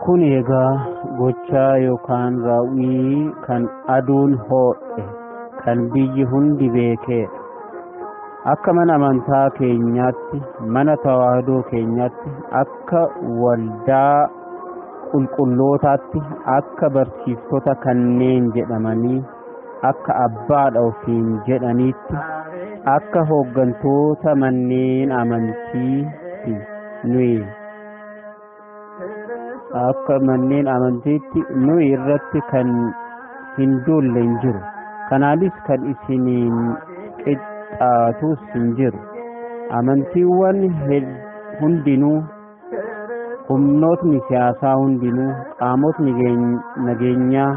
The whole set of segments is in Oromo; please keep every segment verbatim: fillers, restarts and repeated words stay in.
kun egaa gochaa yookaan raawwii kan aduun hoodhe kan biyyi hundi beekee akka mana amantaa keenyaatti mana tawaahidoo keenyaatti akka waldaa qulqullootaatti akka barsiiftota kanneen jedhamanii akka abbaadha ofiin jedhaniitti akka hooggantoota manneen amantiitti nuyi akka manneen amantiitti nuyi irratti kan hin duulle hin jiru. Kanaanis kan isiniin qixxaatus hin jiru. Amantiiwwan hundinuu, humnootni siyaasaa hundinuu, qaamotni nageenyaa,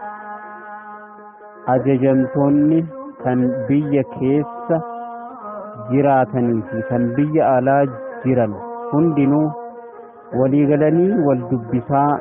ajajamtoonni kan biyya keessa jiraatanii fi kan biyya alaa jiran hundinuu waliigalanii wal dubbisaa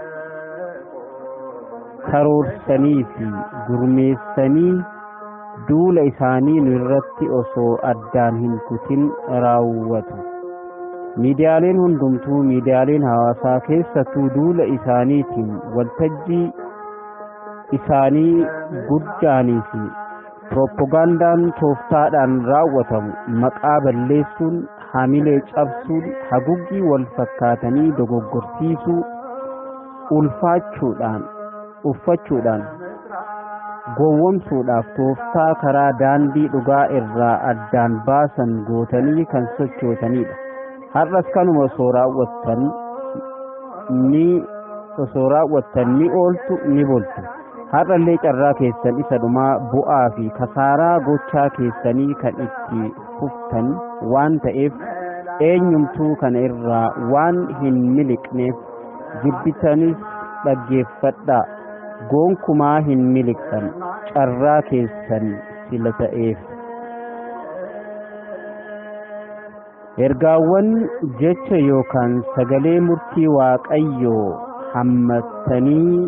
karoorsanii fi gurmeessanii duula isaanii nu irratti osoo addaan hin kutin raawwatu. Miidiyaaleen hundumtuu miidiyaaleen hawaasaa keessattuu duula isaaniitiin waltajjii isaanii guddaanii fi propagandaan tooftaadhaan raawwatamu maqaa balleessuun, hamilee cabsuun, haguuggii wal fakkaatanii dogoggorsiisuu, ulfaachuudhaan uffachuudhaan gowwomsuudhaaf tooftaa karaa daandii dhugaa irraa addaan baasan gootanii kan sochootanidha. Har'as kanuma osoo raawwattan ni osoo raawwattan ni ooltu ni bultu. Har'allee carraa keessan isa dhumaa bu'aa fi kasaaraa gochaa keessanii kan itti fuftan waan ta'eef eenyumtuu kana irraa waan hin miliqneef jibbitanis dhaggeeffadhaa. Gonkumaa hin miliqxan carraa keessan sila ta'eef. Ergaawwan jecha yookaan sagalee murtii Waaqayyoo hammatanii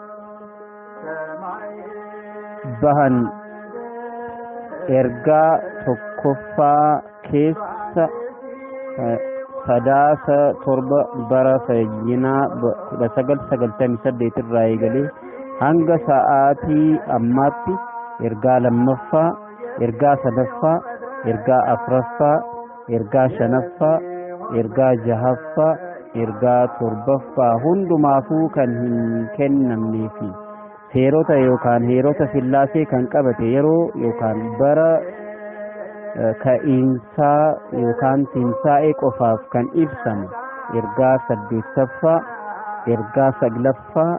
bahan ergaa tokkoffaa keessa sadaasa torba bara fayyinaa kudha sagal sagaltamii saddeet irraa eegalee hanga sa'aatii ammaatti ergaa lammaffaa, ergaa sadaffaa, ergaa afuraffaa, ergaa shanaffaa, ergaa jahaffaa, ergaa torbaffaa hundumaafuu kan hin kennamnee fi seerota yookaan heerota sillaasee kan qabate yeroo yookaan bara ka'iinsaa yookaan tinsaa'ee qofaaf kan ibsamu ergaa saddeettaffaa, ergaa saglaffaa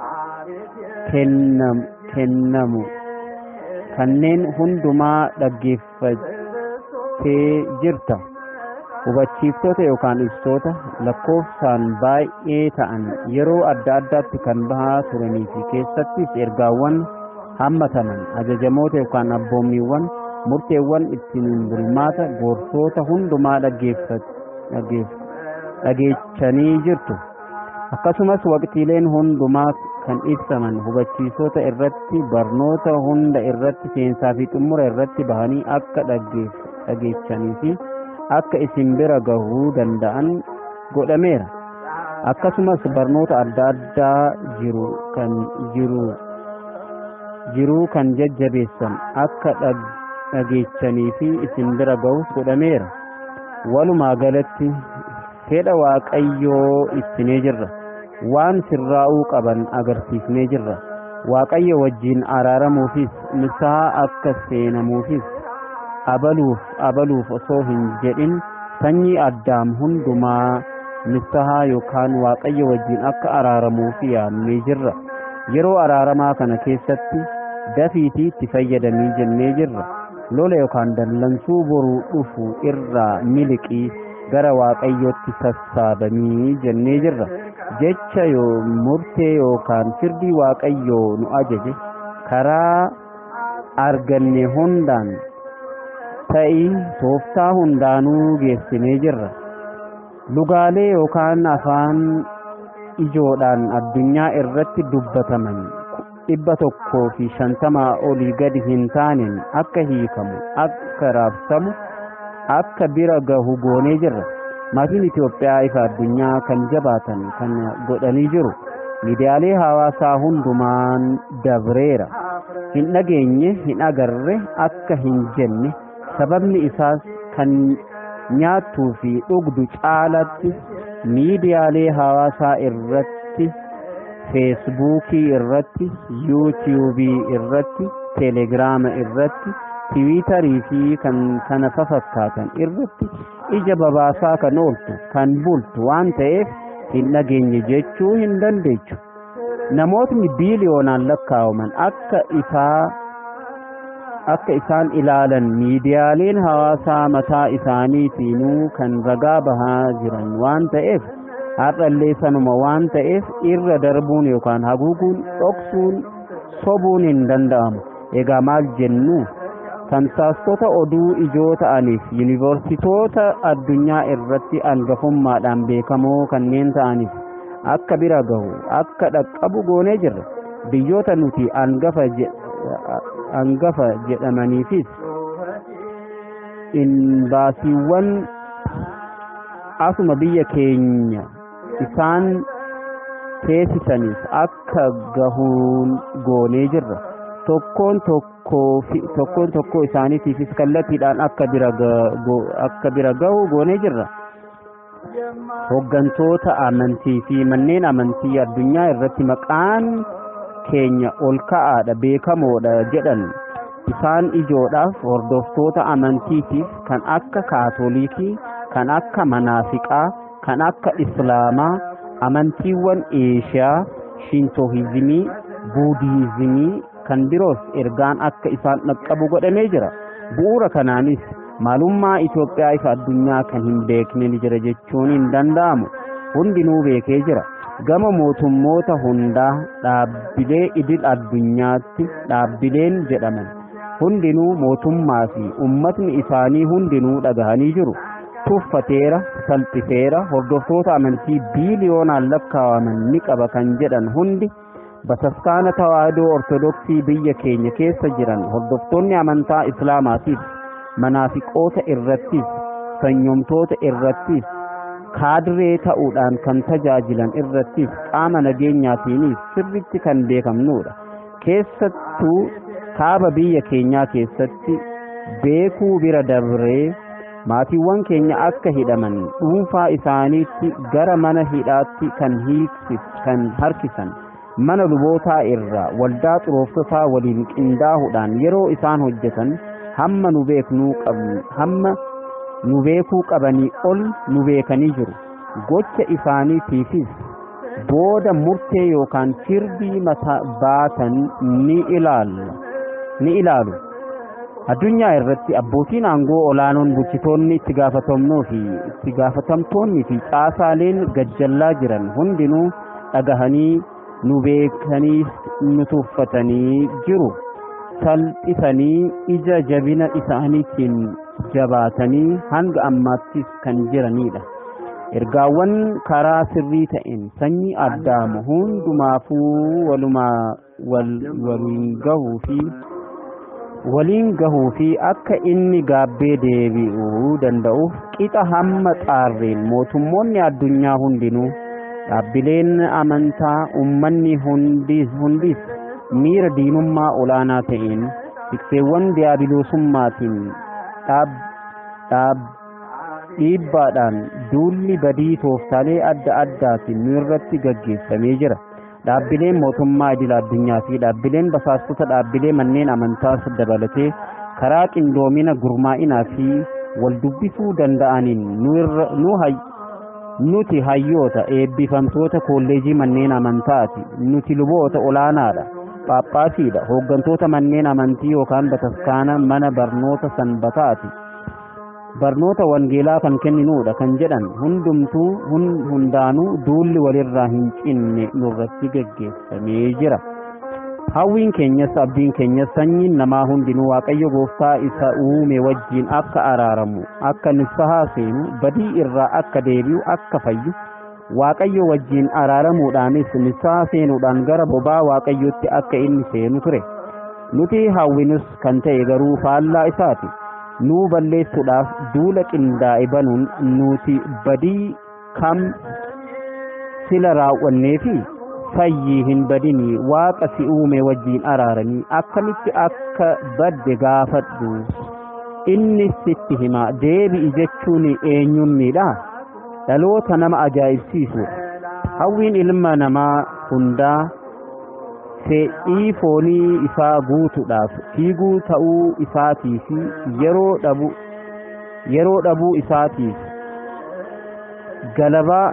kennamu kanneen hundumaa dhaggeeffattee jirta. Hubachiiftota yookaan ibsoota lakkoofsaan baay'ee ta'an yeroo adda addaatti kan bahaa turanii fi keessattis ergaawwan hammataman ajajamoota yookaan abboommiiwwan murteewwan ittiin bulmaata gorsoota hundumaa dhageechanii jirtu. Akkasumas waqtiileen hundumaa kan ibsaman hubachiisota irratti barnoota hunda irratti seensaa fi xumura irratti bahanii akka dhageechanii fi akka isin bira gahuu danda'an godhameera. Akkasumas barnoota adda addaa jiru kan jiru jiruu kan jajjabeessan akka dhageechanii fi isin bira gahus godhameera. Walumaa galatti fedha Waaqayyoo ittinee jirra. Waan sirraa'uu qaban agarsiifnee jirra. Waaqayyo wajjin araaramuufis nisaa akka seenamuufis abaluuf abaluuf osoo hin jedhin sanyii addaam hundumaa nisahaa yookaan Waaqayyo wajjin akka araaramuuf yaamnee jirra. Yeroo araaramaa kana keessatti dafiitii itti fayyadamii jennee jirra. Lola yookaan dallansuu boruu dhufu irraa miliqii gara Waaqayyootti sassaabamii jennee jirra. Jecha yoo murtee yookaan firdii Waaqayyoo nu ajaje karaa arganne hundaan ta'ii tooftaa hundaanuu geessinee jirra. Lugaalee yookaan afaan ijoodhaan addunyaa irratti dubbataman dhibba tokkoo fi shantamaa olii gadi hin taaneen akka hiikamu, akka raabsamu, akka bira gahu goonee jirra. Maatiin Itoophiyaa ifa addunyaa kan jabaatan kan godhanii jiru. miidiyaalee hawaasaa hundumaan dabreera. Hin dhageenye hin agarre akka hin jenne sababni isaas kan nyaattuu fi dhugdu caalatti miidiyaalee hawaasaa irratti, feesbuukii irratti, yuutiyuubii irratti, teelegiraama irratti, tiwiitarii fi kan kana fakkaatan irratti ija babaasaa kan ooltu kan bultu waan ta'eef hin dhageenye jechuu hin dandeechu. Namootni biiliyoonaan lakkaa'aman akka isaa akka isaan ilaalan miidiyaaleen hawaasaa mataa isaaniitiinuu kan ragaa bahaa jiran waan ta'eef har'allee sanuma waan ta'eef irra darbuun yookaan haguuguun dhoksuun sobuun hin danda'amu. Egaa maal jennu? Tamsaastota oduu ijoo ta'aniif yuunivarsiitoota addunyaa irratti hangafummaadhaan beekamoo kanneen ta'aniif akka bira gahu akka dhaqqabu goonee jirra. Biyyoota nuti hangafa hangafa jedhamaniifis imbaasiiwwan asuma biyya keenya isaan teessisaniif akka gahuun goonee jirra. Tokkoon tokko tokkoon tokko isaaniitiifis kallattiidhaan akka bira akka bira gahu goonee jirra. Hoggantoota amantii fi manneen amantii addunyaa irratti maqaan keenya ol ka'aadha beekamoodha jedhan isaan ijoodhaaf hordoftoota amantiitiif kan akka kaatolikii, kan akka manaafiqaa, kan akka islaamaa, amantiiwwan eeshiyaa, shintohizimii, buudihizimii kan biroos ergaan akka isaan dhaqqabu godhamee jira. Bu'uura kanaanis maalummaa Itoophiyaa ifa addunyaa kan hin beekne ni jira jechuun hin danda'amu. Hundinuu beekee jira. Gama mootummoota hundaa dhaabbilee idil addunyaatti dhaabbileen jedhaman hundinuu mootummaa fi ummatni isaanii hundinuu dhagahanii jiru. Tuffateera, salphiseera, hordoftoota amantii biiliyoonaan lakkaa'aman ni qaba kan jedhan hundi bataskaana tawaahidoo ortodoksii biyya keenya keessa jiran hordoftoonni amantaa islaamaatiif manaafiqoota irrattis sanyomtoota irrattis kaadiree ta'uudhaan kan tajaajilan irrattis qaama nageenyaatiinis sirritti kan beekamnudha. Keessattuu kaaba biyya keenyaa keessatti beekuu bira dabree maatiiwwan keenya akka hidhaman dhuunfaa isaaniitti gara mana hidhaatti kan hiiksan harkisan mana lubootaa irraa waldaa xurooftotaa waliin qindaa'uudhaan yeroo isaan hojjetan hamma nu beeknuu qabnu hamma nu beekuu qabanii ol nu beekanii jiru. Gocha isaaniitiifis booda murtee yookaan firdii mataa baatan ni ilaalu ni ilaalu. Addunyaa irratti abbootiin aangoo olaanoon bulchitoonni itti gaafatamnoo fi itti gaafatamtoonni fi caasaaleen gajjallaa jiran hundinuu dhagahanii nu beekanii nu tuffatanii jiru. Salphisanii ija jabina isaaniitiin jabaatanii hanga ammaattis kan jiranidha. Ergaawwan karaa sirrii ta'een sanyii Addaam hundumaafuu walumaa waliin gahuu fi waliin gahuu fi akka inni gaabbee deebi'uu danda'uuf qixa hamma xaarreen mootummoonni addunyaa hundinuu dhaabbileen amantaa ummanni hundis hundis miira diinummaa olaanaa ta'een tikseewwan diyaabiloosummaatiin dhaab dhaab dhiibbaadhaan duulli badii tooftaalee adda addaatiin nu irratti gaggeessamee jira. Dhaabbileen mootummaa idil addunyaa fi dhaabbileen basaastota dhaabbilee manneen amantaas dabalatee karaa qindoomina gurmaa'inaa fi wal dubbisuu danda'aniin nu irra nu hay nuti hayyoota eebbifamtoota kolleejii manneen amantaati. Nuti luboota olaanaadha. Paappaasiidha. Hooggantoota manneen amantii yookaan bataskaana mana barnoota sanbataati. Barnoota wangeelaa kan kenninuudha kan jedhan hundumtuu hundaanuu duulli walirraa hin cinne nurratti gaggeessamee jira. Hawwiin keenyas abdiin keenyas sanyiin namaa hundinuu Waaqayyo gooftaa isa uume wajjin akka araaramu, akka nisfahaa seenu, badii irraa akka deebi'u, akka fayyu Waaqayyo wajjin araaramuudhaanis nisfahaa seenuudhaan gara bobaa Waaqayyotti akka inni seenu ture. Nuti hawwinus kan ta'e garuu faallaa isaati. Nuu balleessuudhaaf duula qindaa'e banuun nuti badii kam sila raawwannee fi fayyii hin badini waaqa si uume wajjiin araaranii akkamitti akka badde gaafadhu inni sitti hima deebi'i jechuun eenyummiidha dhaloota nama ajaa'ibsiisu hawwiin ilma namaa hundaa fedhii foonii isaa guutuudhaaf fiiguu ta'uu isaatii fi yeroo dhabu yeroo dhabuu isaatiif galabaa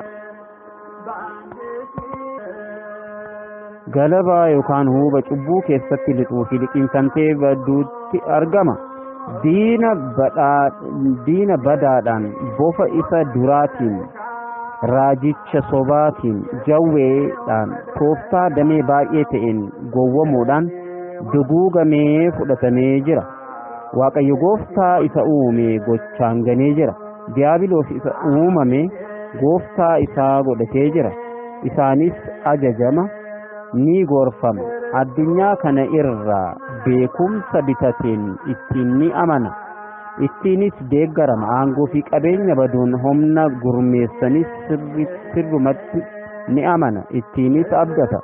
galabaa yookaan huuba cubbuu keessatti lixuu fi liqimsamtee badduutti argama diina badhaa diina badaadhaan bofa isa duraatiin raajicha sobaatiin jawweedhaan tooftaa damee baay'ee ta'een gowwomuudhaan duguugamee fudhatamee jira waaqayyo gooftaa isa uume gochaan ganee jira diyaabiloos isa uumame gooftaa isaa godhatee jira isaanis ajajama ni gorfama addunyaa kana irraa beekumsa bitateen ittiin ni amana ittiinis deeggarama aangoo fi qabeenya baduun humna gurmeessanis sirrumatti ni amana ittiinis abdata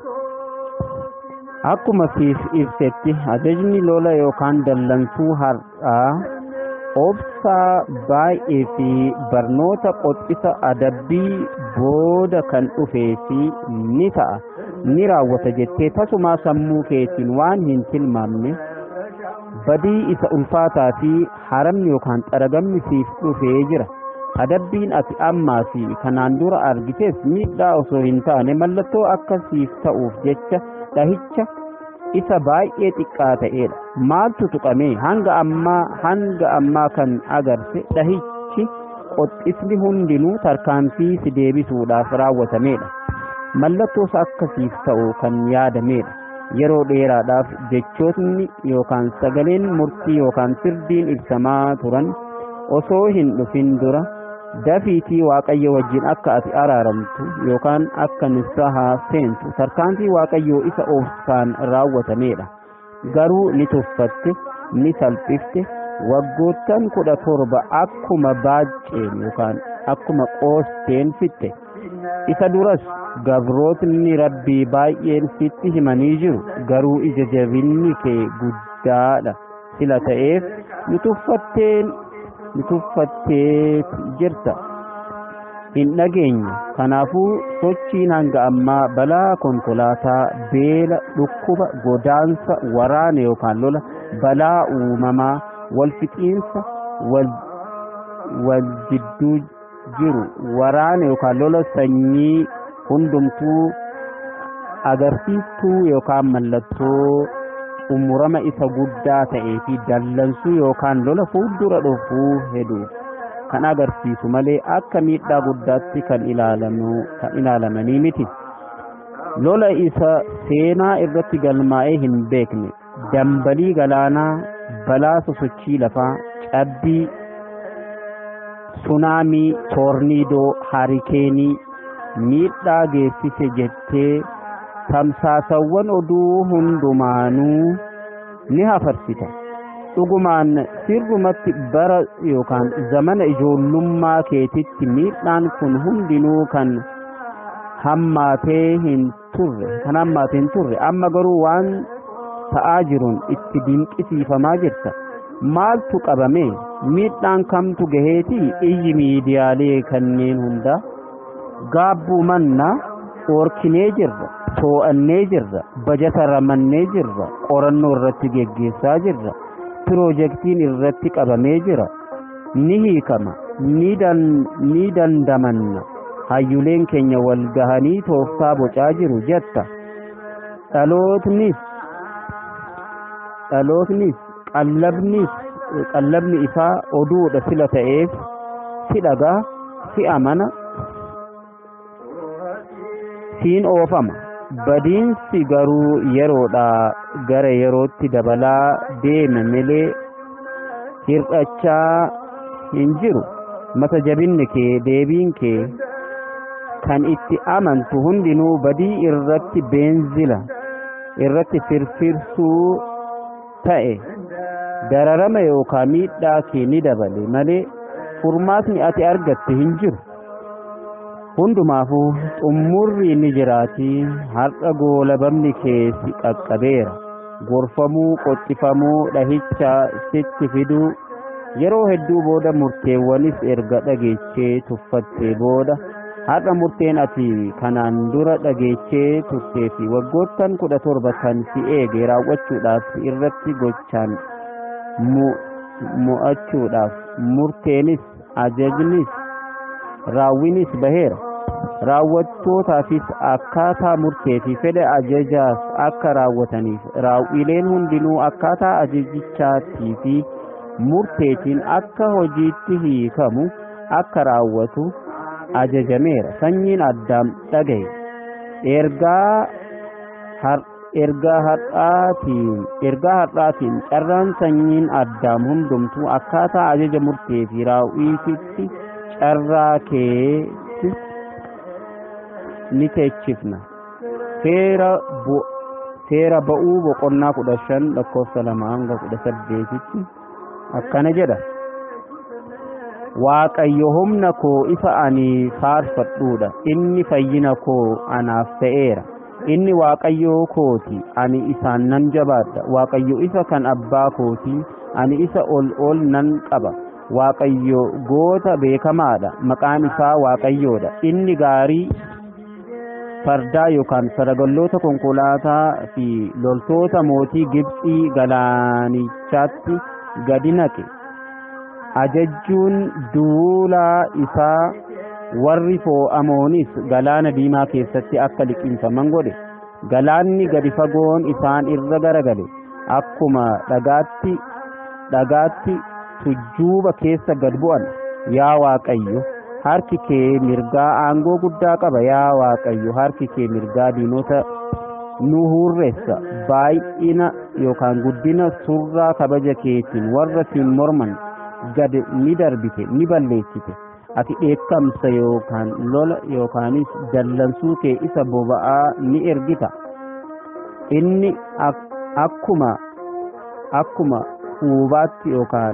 akkuma siif ibsetti ajajni lola yookaan dallansuu har'aa obsaa baay'ee fi barnoota qophisa adabbii booda kan dhufee fi ni ta'a ni raawwata jettee tasumaa sammuu keetiin waan hin tilmaamne badii isa ulfaataa fi haramni yookaan xaragamni siif dhufee jira adabbiin ati ammaa fi kanaan dura argitees miidhaa osoo hin taane mallattoo akka siif ta'uuf jecha dhahicha isa baay'ee xiqqaa ta'edha maaltu tuqame hanga ammaa hanga ammaa kan agarse dhahichi qoxxisni hundinuu tarkaanfii si deebisuudhaaf raawwatamedha mallattoos akka siif ta'u kan yaadamedha yeroo dheeraadhaaf jechootni yookaan sagaleen murtii yookaan firdiin ibsamaa turan osoo hin dhufin dura dafiitii waaqayyo wajjin akka ati araaramtu yookaan akka nisahaa seentu tarkaanfii waaqayyoo isa obsaan raawwatamedha garuu ni tuffatte ni salphifte waggoottan kudha torba akkuma baaceen yookaan akkuma qoosteen fitte isa duras gabrootni rabbii baay'een sitti himanii jiru garuu ija jabinni kee guddaadha sila ta'eef ni tuffatteen ni tuffattee jirta hin dhageenye kanaafuu sochiin hanga ammaa balaa konkolaataa beela dhukkuba godaansa waraana yookaan lola balaa uumamaa wal fixiinsa wal wal jidduu jiru waraana yookaan lola sanyii hundumtuu agarsiistuu yookaan mallattoo umurama isa guddaa ta'ee fi dallansuu yookaan lola fuuldura dhufuu hedu kan agarsiisu malee akka miidhaa guddaatti kan ilaalamu kan ilaalamanii miti lola isa seenaa irratti galmaa'ee hin beekne dambalii galaanaa balaa sosochii lafaa cabbii sunaamii toorniidoo harikeenii miidhaa geessise jettee tamsaasawwan oduu hundumaanuu ni hafarsita dhugumaan sirrumatti bara yookaan zamana ijoollummaa keetitti miidhaan kun hundinuu kan hammaatee hin turre kan hammaatee hin turre amma garuu waan ta'aa jiruun itti dinqisiifamaa jirta maaltu qabame miidhaan kamtu gaheetii iyyi miidiyaalee kanneen hunda gaabbuu mannaa orkinee jirra too'annee jirra bajata ramannee jirra qorannoo irratti geggeessaa jirra piroojeektiin irratti qabamee jira ni hiikama ni dan ni dandamanna hayyuleen keenya wal gahanii tooftaa bocaa jiru jetta dhalootnis dhalootnis qallabnis qallabni isaa oduudha sila ta'eef si dhagaa si amana siin oofama badiinsi garuu yeroodhaa gara yerootti dabalaa deema malee hir'achaa hin jiru mata jabinni kee deebiin kee kan itti amantu hundinuu badii irratti beenzila irratti firfirsuu ta'e dararama yookaan miidhaa kee ni dabale malee furmaatni ati argatte hin jiru hundumaafuu xummurri ni jiraati. Har'a goolabamni kee si qaqqabeera. Gorfamuu, qoxxifamuu, dhahicha sitti fiduu yeroo hedduu booda murteewwanis erga dhageechee tuffattee booda har'a murteen ati kanaan dura dhageechee turtee fi waggoottan kudha torba kan si eege raawwachuudhaaf irratti gochaan mo'achuudhaaf murteenis ajajnis raawwinis baheera. Raawwattootaafis akkaataa murtee fi fedha ajajaas akka raawwataniif raawwileen hundinuu akkaataa ajajichaatii fi murteetiin akka hojiitti hiikamu akka raawwatu ajajameera. Sanyiin Addaam dhagaye. Ergaa har ergaa har'aatiin ergaa har'aatiin carraan sanyiin Addaam hundumtuu akkaataa ajaja murtee fi raawwiitti carraa keetti ni teechifna. Seera bu seera ba'uu boqonnaa kudha shan lakkoofsa lama hanga kudha saddeetitti akkana jedha. Waaqayyo humna koo isa ani faarfadhuudha. Inni fayyina koo anaaf ta'eera. Inni Waaqayyo kooti, ani isaan nan jabaadha. Waaqayyo isa kan abbaa kooti, ani isa ol ol nan qaba. Waaqayyo goota beekamaadha. Maqaan isaa Waaqayyoodha. Inni gaarii fardaa yookaan saragalloota konkolaataa fi loltoota mootii Gibxii galaanichaatti gadi naqe. Ajajjuun duulaa isaa warri foo'amoonis galaana diimaa keessatti akka liqimfaman godhe. Galaanni gadi fagoon isaan irra garagale. Akkuma dhagaatti dhagaatti tujjuuba keessa gad bu'an. Yaa Waaqayyo, harki kee mirgaa aangoo guddaa qaba. Yaa Waaqayyo, harki kee mirgaa diinota nu hurreessa. Baay'ina yookaan guddina surraa kabaja keetiin warra siin morman gad ni darbite, ni balleessite. Ati dheekkamsa yookaan lola yookaanis dallansuu kee isa boba'aa ni ergita. Inni akkuma akkuma huubaatti yookaan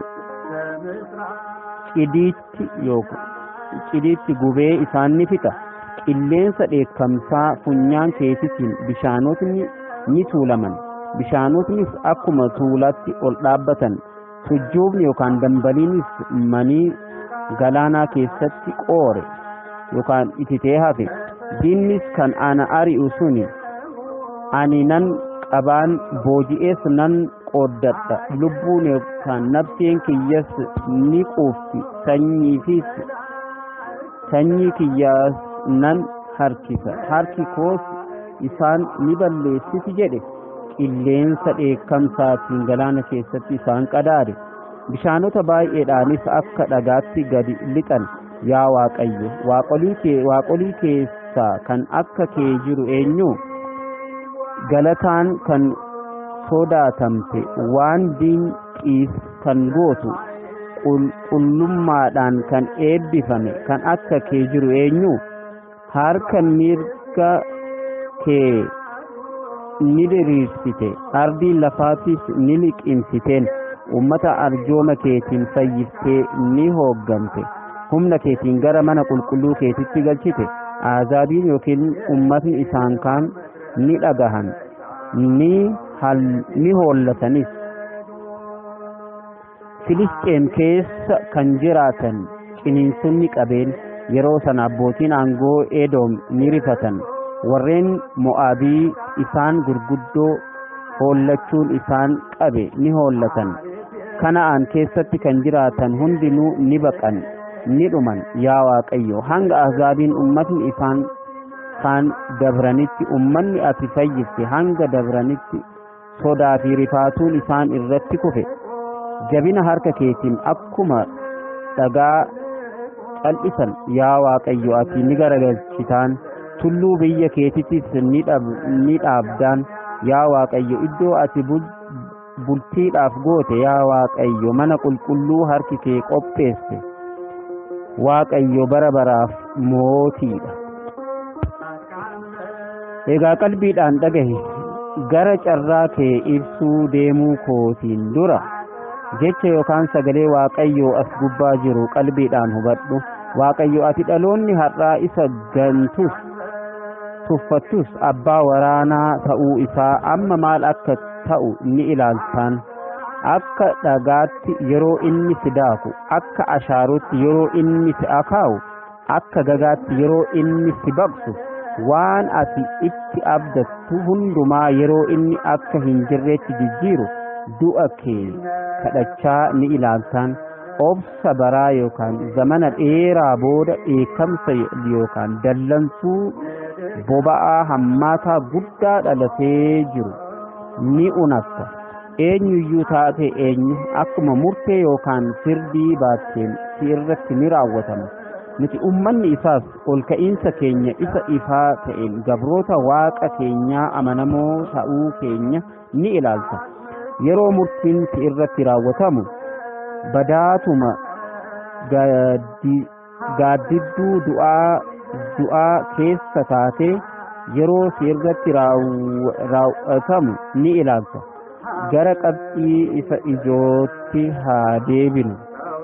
cidiitti yookaan cidiitti gubee isaan ni fixa. Qilleensa dheekkamsaa funyaan keetitiin bishaanotni ni tuulaman. Bishaanotnis akkuma tuulaatti ol dhaabbatan. Tujjuubni yookaan dambaliinis manii galaanaa keessatti qoore yookaan ititee hafe. Diinnis kan ana ari'u suni ani nan qabaan booji'ees nan qooddadha. Lubbuun yookaan nafseen kiyyas ni quufti. Sanyiifis sanyii kiyyaas nan harkisa. Harki koos isaan ni balleessiti jedhe. Qilleensa dheekkamsaatiin galaana keessatti isaan qadaade. Bishaanota baay'eedhaanis akka dhagaatti gadi lixan. Yaa Waaqayyo, waaqolii kee waaqolii keessaa kan akka kee jiru eenyu? Galataan kan sodaatamte, waan dinqiis kan gootu, qulqullummaadhaan kan eebbifame kan akka kee jiru eenyu? Harka mirga kee ni diriirsite, ardii lafaatis ni liqimsiteen. Ummata arjooma keetiin fayyiftee ni hooggamte. Humna keetiin gara mana qulqulluu keetitti galchite. Azaabiin yookiin ummatni isaan kaan ni dhagahan, ni hal ni hollatanis. Filisxeem keessa kan jiraatan ciniinsonni qabeen yeroo sana abbootiin aangoo Edoom ni rifatan. Warreen Mo'aabii isaan gurguddoo hollachuun isaan qabe ni hollatan. Kana'aan keessatti kan jiraatan hundinuu ni baqan, ni dhuman. Yaa Waaqayyo, hanga azaabiin ummatni isaan kaan dabranitti, ummanni ati fayyifte hanga dabranitti sodaa fi rifaatuun isaan irratti kufe. Jabina harka keetiin akkuma dhagaa cal'isan. Yaa Waaqayyo, ati ni garagalchitaan. Tulluu biyya keetittis ni dhaabdaan. Yaa Waaqayyo, iddoo ati bultiidhaaf goote. Yaa Waaqayyo, mana qulqulluu harki kee qopheesse. Waaqayyo bara baraaf mootiidha. Egaa qalbiidhaan dhagahi. Gara carraa kee ibsuu deemuu kootiin dura jecha yookaan sagalee Waaqayyoo as gubbaa jiru qalbiidhaan hubadhu. waaqayyo ati dhaloonni har'aa isa gantus tuffattus abbaa waraanaa ta'uu isaa amma maal akka ta'u ni ilaaltaan akka dhagaatti yeroo inni si daaku akka ashaarutti yeroo inni si akaa'u akka gagaatti yeroo inni si baqsu waan ati itti abdattu hundumaa yeroo inni akka hin jirreetti jijjiiru du'a kee kadhachaa ni ilaaltaan obsa baraa yookaan zamana dheeraa booda dheekkamsa yookaan dallansuu boba'aa hammaataa guddaa dhalatee jiru ni unatta eenyuyyuu taate eenyu akkuma murtee yookaan firdii baatteen si irratti ni raawwatama nuti ummanni isaas ol ka'iinsa keenya isa ifaa ta'een gabroota waaqa keenyaa amanamoo ta'uu keenya ni ilaalta yeroo murtiin si irratti raawwatamu badaatuma gaaddidduu du'aa du'aa keessa taatee yeroo si irratti raawwatamu ni ilaalta gara qabxii isa ijootti haa deebinu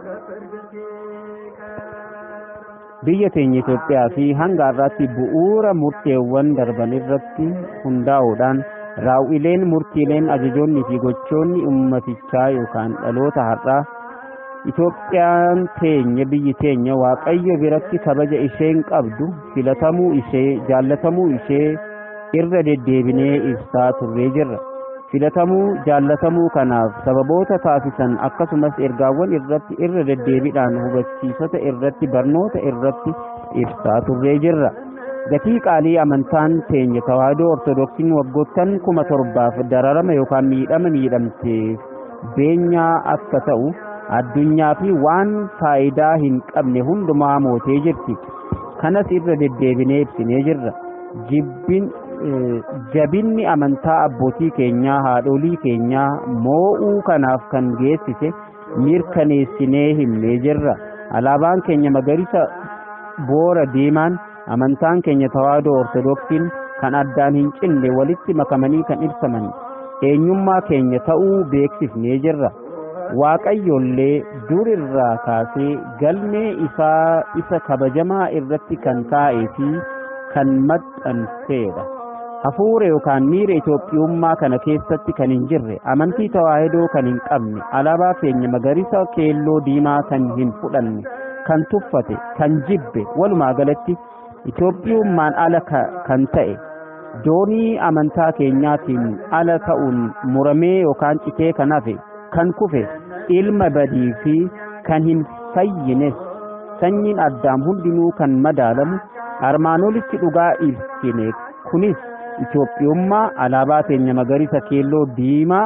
biyya teenya Itoophiyaa fi hanga har'aatti bu'uura murteewwan darban irratti hundaa'uudhaan raawwileen murtiileen ajajoonni fi gochoonni ummatichaa yookaan dhaloota har'aa Itoophiyaan teenya biyyi teenya waaqayyo biratti kabaja isheen qabdu filatamuu ishee jaallatamuu ishee irra deddeebinee ibsaa turree jirra filatamuu jaallatamuu kanaaf sababoota taasisan akkasumas ergaawwan irratti irra deddeebiidhaan hubachiisota irratti barnoota irratti ibsaa turree jirra gatii qaalii amantaan teenya tawaahidoo ortodoksiin waggoottan kuma torbaaf dararama yookaan miidhama miidhamteef beenyaa akka ta'u addunyaa fi waan faayidaa hin qabne hundumaa mootee jirti kanas irra deddeebinee ibsinee jirra jibbin jabinni amantaa abbootii keenyaa haadholii keenyaa moo'uu kanaaf kan geessise mirkaneessinee himnee jirra alaabaan keenya magariisa boora diimaan amantaan keenya tawaahidoo ortodoksiin kan addaan hin cinne walitti makamanii kan ibsaman eenyummaa keenya ta'uu beeksifnee jirra waaqayyollee durirraa kaasee galmee isaa isa kabajamaa irratti kan taa'ee fi kan maxxanseedha hafuura yookaan miira Itoophiyummaa kana keessatti kan hin jirre amantii tawaahidoo kan hin qabne alaabaa keenya magariisa keelloo diimaa kan hin fudhanne kan tuffate kan jibbe walumaa galatti Itoophiyummaan ala kan ta'e doonii amantaa keenyaatiin ala ta'uun muramee yookaan citee kan hafe kan kufe ilma badii fi kan hin fayyines sanyiin addaam hundinuu kan madaalamu armaan olitti dhugaa ibsine kunis Itoophiyummaa alaabaa keenya magariisa keelloo diimaa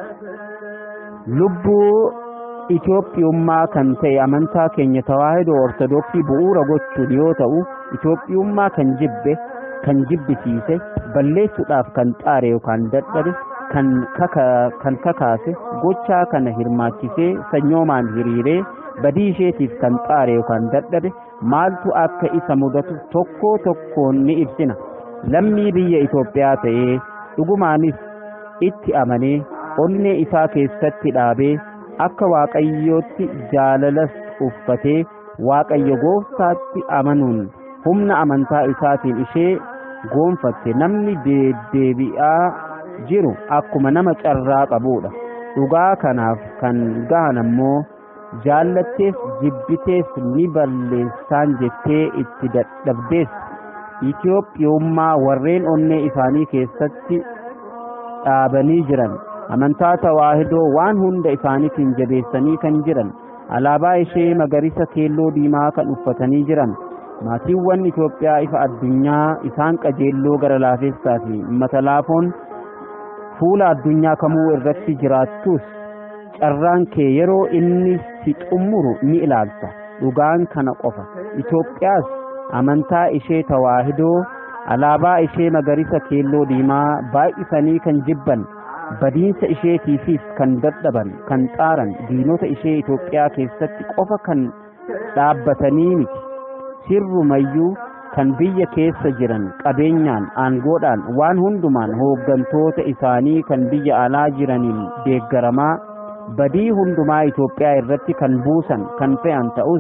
lubbuu Itoophiyummaa kan ta'e amantaa keenya tawaahidoo ortodoksii bu'uura gochuun yoo ta'u Itoophiyummaa kan jibbe kan jibbisiise balleessuudhaaf kan xaare yookaan dadhabe kan kaka kan kakaase gochaa kana hirmaachisee sanyoomaan hiriiree badii isheetiif kan xaare yookaan dadhabe maaltu akka isa mudatu tokko tokkoon ni ibsina lammii biyya Itoophiyaa ta'ee dhugumaanis itti amanee onnee isaa keessatti dhaabee akka waaqayyootti jaalalas uffatee waaqayyo gooftaatti amanuun humna amantaa isaatiin ishee goonfatte namni deddeebi'aa jiru akkuma nama carraa qabuudha dhugaa kanaaf kan gahan ammoo jaallattees jibbitees ni balleessaan jettee itti dadhabdees Itoophiyummaa warreen onnee isaanii keessatti dhaabanii jiran amantaa tawaahidoo waan hunda isaaniitiin jabeessanii kan jiran alaabaa ishee magariisa keelloo diimaa kan uffatanii jiran maatiiwwan Itoophiyaa ifa addunyaa isaan qajeelloo gara laafessaa fi matalaafoon fuula addunyaa kamuu irratti jiraattus carraan kee yeroo inni si xummuru ni ilaalta dhugaan kana qofa Itoophiyaas amantaa ishee tawaahidoo alaabaa ishee magariisa keelloo diimaa baay'isanii kan jibban badiinsa isheetiifis kan dadhaban kan xaaran diinota ishee Itoophiyaa keessatti qofa kan dhaabbatanii miti sirrumayyuu kan biyya keessa jiran qabeenyaan aangoodhaan waan hundumaan hooggantoota isaanii kan biyya alaa jiraniin deeggaramaa badii hundumaa Itoophiyaa irratti kan buusan kan fe'an ta'us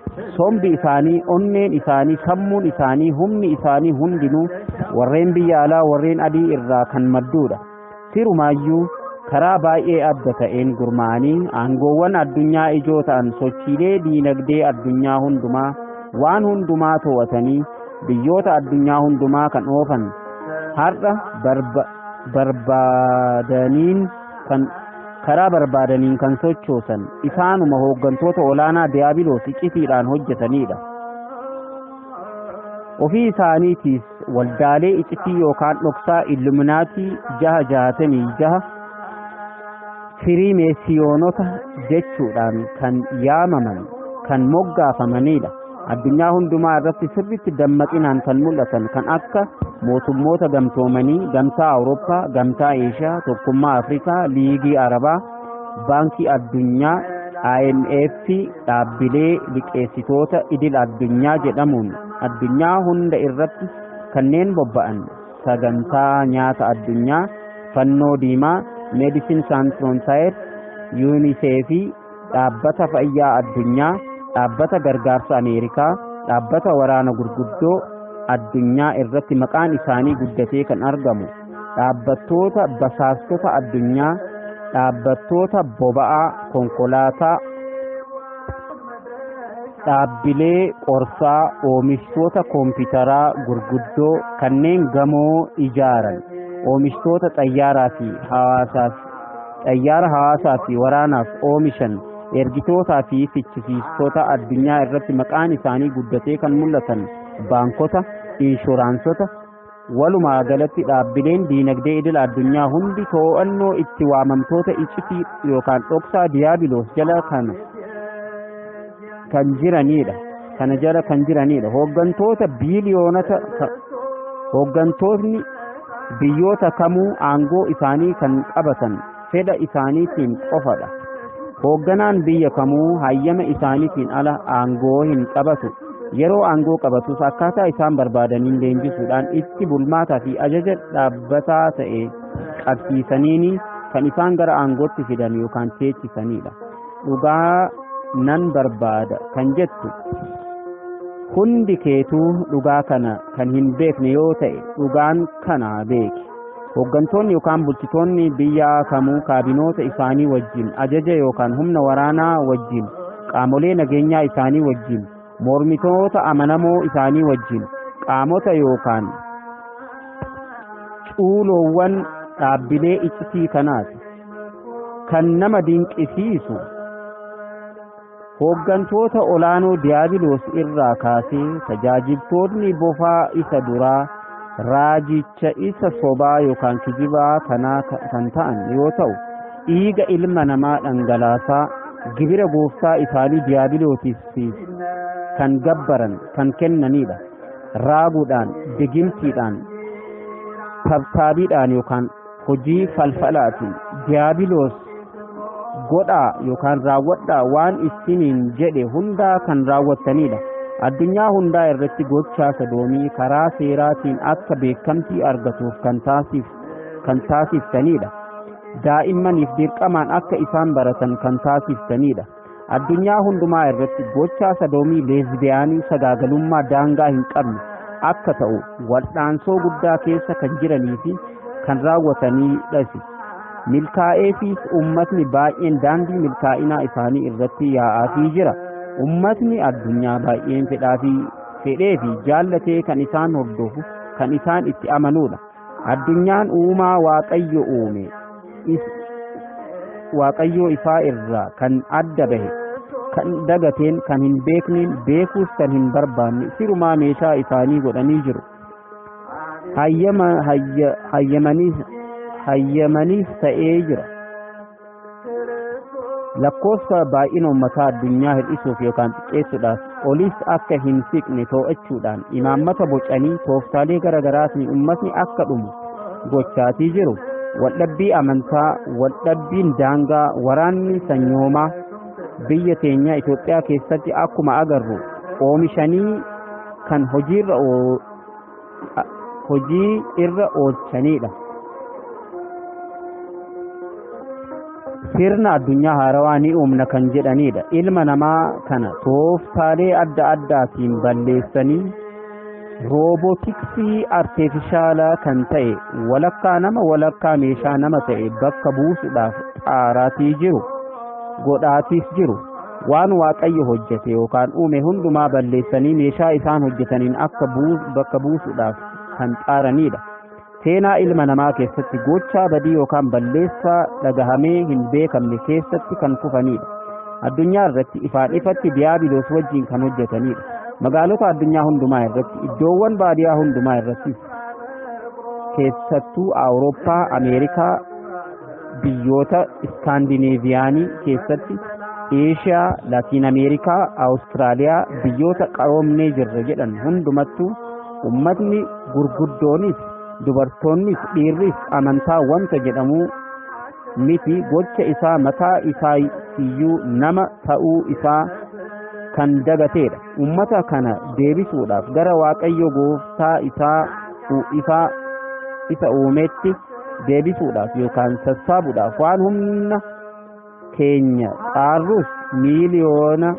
sombi isaanii onneen isaanii sammuun isaanii humni isaanii hundinuu warreen biyya alaa warreen adii irraa kan madduudha. Sirumaayyuu karaa baay'ee adda ta'een gurmaa'anii aangoowwan addunyaa ijoo ta'an sochiilee diinagdee addunyaa hundumaa waan hundumaa to'atanii biyyoota addunyaa hundumaa kan oofan har'a barba barbaadaniin kan karaa barbaadaniin kan sochoosan isaanuma hooggantoota olaanaa diyaabiloos icitiidhaan hojjetanidha. Ofii isaaniitiis waldaalee icitii yookaan dhoksaa illuminaatii jaha jahatamii jaha firiimeesiyoonota jechuudhaan kan yaamaman kan moggaafamanidha. Addunyaa hundumaa irratti sirriitti dammaqinaan kan mul'atan kan akka mootummoota gamtoomanii, gamtaa Awurooppaa, gamtaa Eeshiyaa, tokkummaa Afrikaa, liigii Arabaa, baankii addunyaa, I M F, dhaabbilee liqeessitoota idil addunyaa jedhamuun addunyaa hunda irratti kanneen bobba'an sagantaa nyaata addunyaa, fannoo diimaa, Medicine Sans Frontières, UNICEF, dhaabbata fayyaa addunyaa, dhaabbata gargaarsa Ameerikaa, dhaabbata waraana gurguddoo addunyaa irratti maqaan isaanii guddatee kan argamu, dhaabbattoota basaastota addunyaa, dhaabbattoota boba'aa konkolaataa, dhaabbilee qorsaa, oomishtoota koompitaraa gurguddoo kanneen gamoo ijaaran, oomishtoota xayyaaraa fi hawaasaaf xayyaara hawaasaa fi waraanaaf oomishan, ergitootaa fi fichisiistota addunyaa irratti maqaan isaanii guddatee kan mul'atan baankota, inshuraansota, walumaa galatti dhaabbileen diinagdee idil addunyaa hundi to'annoo itti waamamtoota icitii yookaan dhoksaa diyaabiloos jala kan kan jiranidha. Kana jala kan jiranidha. Hooggantoota biiliyoonota hooggantootni biyyoota kamuu aangoo isaanii kan qabatan fedha isaaniitiin qofadha. Hoogganaan biyya kamuu hayyama isaaniitiin ala aangoo hin qabatu. Yeroo aangoo qabatus akkaataa isaan barbaadaniin leenjisuudhaan itti bulmaataa fi ajaja dhaabbataa ta'e qabsiisaniini kan isaan gara aangootti fidan yookaan teechisanidha. Dhugaa nan barbaada kan jettu hundi keetuu dhugaa kana kan hin beekne yoo ta'e dhugaan kana beeki. Hooggantoonni yookaan bulchitoonni biyya kamuu kaabinoota isaanii wajjin ajaja yookaan humna waraanaa wajjin qaamolee nageenyaa isaanii wajjin mormitoota amanamoo isaanii wajjin qaamota yookaan cuuloowwan dhaabbilee iccitii kanaati. Kan nama dinqisiisu hooggantoota olaanoo diyaabiloos irraa kaasee tajaajiltoonni bofaa isa duraa raajicha isa sobaa yookaan kijibaa kanaa kan ta'an yoo ta'u dhiiga ilma namaa dhangalaasaa gibira gooftaa isaanii diyaabilootiif kan gabbaran kan kennanidha. Raaguudhaan, digimtiidhaan, tabtaabiidhaan yookaan hojii falfalaatiin diyaabiloos godhaa yookaan raawwadhaa waan isiniin jedhe hundaa kan raawwattanidha. Addunyaa hundaa irratti gochaa sodoomii karaa seeraatiin akka beekamtii argatuuf kan taasif kan taasiftanidha. Daa'immaniif dirqamaan akka isaan baratan kan taasiftanidha. Addunyaa hundumaa irratti gochaa sodoomii leezbiyaanii sagaagalummaa daangaa hin qabne akka ta'u wal'aansoo guddaa keessa kan jiranii fi kan raawwatanidhas. Milkaa'eefis ummatni baay'een daandii milkaa'inaa isaanii irratti yaa'aatii jira. Ummatni addunyaa baay'een fedhaa fi fedhee fi jaallatee kan isaan hordofu kan isaan itti amanudha. Addunyaan uumaa Waaqayyo uume Waaqayyo isaa irraa kan adda bahe kan dagateen kan hin beekneen beekuus kan hin barbaanne sirumaa meeshaa isaanii godhanii jiru. Hayyama hayyamaniis hayyamaniis ta'ee jira. Lakkoofsa baay'ina uummataa addunyaa hir'isuuf yookaan xiqqeessuudhaaf olis akka hin siqne to'achuudhaan imaammata bocanii tooftaalee garaagaraatiin uummatni akka dhumu gochaatii jiru. Waldhabbii amantaa, waldhabbiin daangaa, waraanni sanyoomaa biyya teenya Itoophiyaa keessatti akkuma agarru oomishanii kan hojiirra hojii irra oolchanidha. sirna addunyaa haarawaa ni uumna kan jedhanidha. Ilma namaa kana tooftaalee adda addaatiin balleessanii roobootiksii arteefishaalaa kan ta'e walakkaa nama walakkaa meeshaa nama ta'e bakka buusuudhaaf xaaraatii jiru godhaatiis jiru waan waaqayyo hojjete yookaan uume hundumaa balleessanii meeshaa isaan hojjetaniin akka buus bakka buusuudhaaf kan xaaranidha. Seenaa ilma namaa keessatti gochaa badii yookaan balleessaa dhagahamee hin beekamne keessatti kan kufanidha. Addunyaa irratti ifaan ifatti diyaabiloos wajjin kan hojjetanidha. Magaalota addunyaa hundumaa irratti iddoowwan baadiyaa hundumaa irratti keessattuu Awurooppaa, Ameerikaa, biyyoota Iskaandineeviyaanii keessatti Eeshiyaa, Laatiin Ameerikaa, Awustiraaliyaa biyyoota qaroomnee jirra jedhan hundumattuu ummatni gurguddoonis dubartoonnis dhiirris amantaa wanta jedhamu miti gocha isaa mataa isaa iyyuu nama ta'uu isaa kan dagateedha. Ummata kana deebisuudhaaf gara Waaqayyo gooftaa isaa isaa isa uumetti deebisuudhaaf yookaan sassaabuudhaaf waan humna keenya xaarrus miiliyoona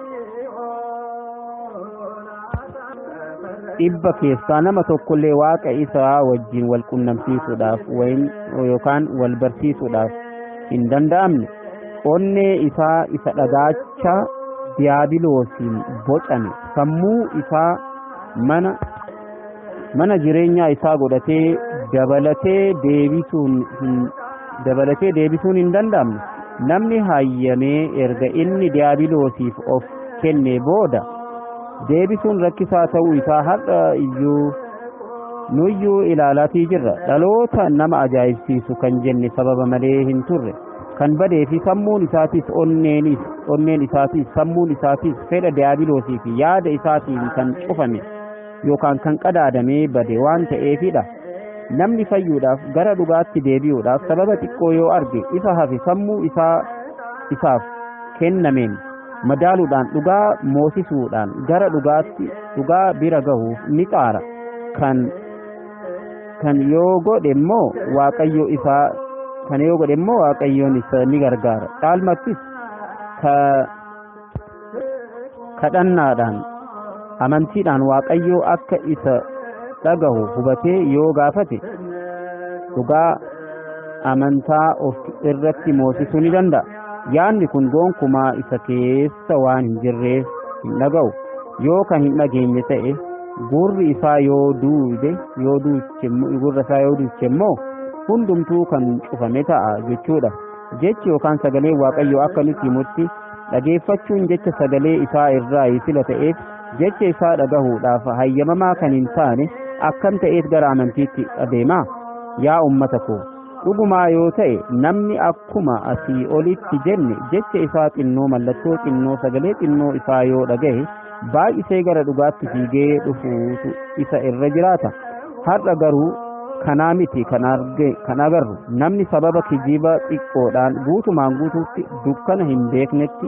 dhibba keessaa nama tokkollee waaqa isaa wajjin wal qunnamsiisuudhaaf yookaan wal barsiisuudhaaf hin danda'amne. Onnee isaa isa dhagaachaa diyaabiloosiin bocame sammuu isaa mana mana jireenyaa isaa godhatee dabalatee deebisuun hin dabalatee deebisuun hin danda'amne. Namni hayyamee erga inni diyaabiloosiif of kenne booda deebisuun rakkisaa ta'uu isaa har'a iyyuu nuyyuu ilaalaatii jirra. Dhaloota nama ajaa'ibsiisu kan jenne sababa malee hin turre kan badee fi sammuun isaatiis onneenis onneen isaatiis sammuun isaatiis fedha diyaabiloosii fi yaada isaatiin kan cufame yookaan kan qadaadamee bade waan ta'eefidha. Namni fayyuudhaaf gara dhugaatti deebi'uudhaaf sababa xiqqoo yoo arge isa hafe sammuu isaa isaaf kennameen madaaluudhaan dhugaa moosisuudhaan gara dhugaatti dhugaa bira gahuuf ni xaara. Kan kan yoo godhe immoo waaqayyo isaa kan yoo godhe immoo waaqayyoon isa ni gargaara. Caalmattis ka kadhannaadhaan amantiidhaan waaqayyo akka isa dhagahu hubatee yoo gaafate dhugaa amantaa of irratti moosisuu ni danda'a. Yaanni kun gonkumaa isa keessa waan hin jirreef hin dhaga'u. Yoo kan hin dhageenye ta'e gurri isaa yoo duude yoo duuche gurra isaa yoo duuche immoo hundumtuu kan cufame ta'a jechuudha. Jechi yookaan sagalee waaqayyo akka nuti himutti dhageeffachuun jecha sagalee isaa irraa sila ta'eef jecha isaa dhagahuudhaaf hayyamamaa kan hin taane akkam ta'eef gara amantiitti adeemaa. Yaa ummata koo dhugumaa yoo ta'e namni akkuma asii olitti jenne jecha isaa xinnoo mallattoo xinnoo sagalee xinnoo isaa yoo dhagahe baay'isee gara dhugaatti fiigee dhufuutu isa irra jiraata. Har'a garuu kanaa miti kan agarru namni sababa kijiba xiqqoodhaan guutumaan guutuutti dukkana hin beeknetti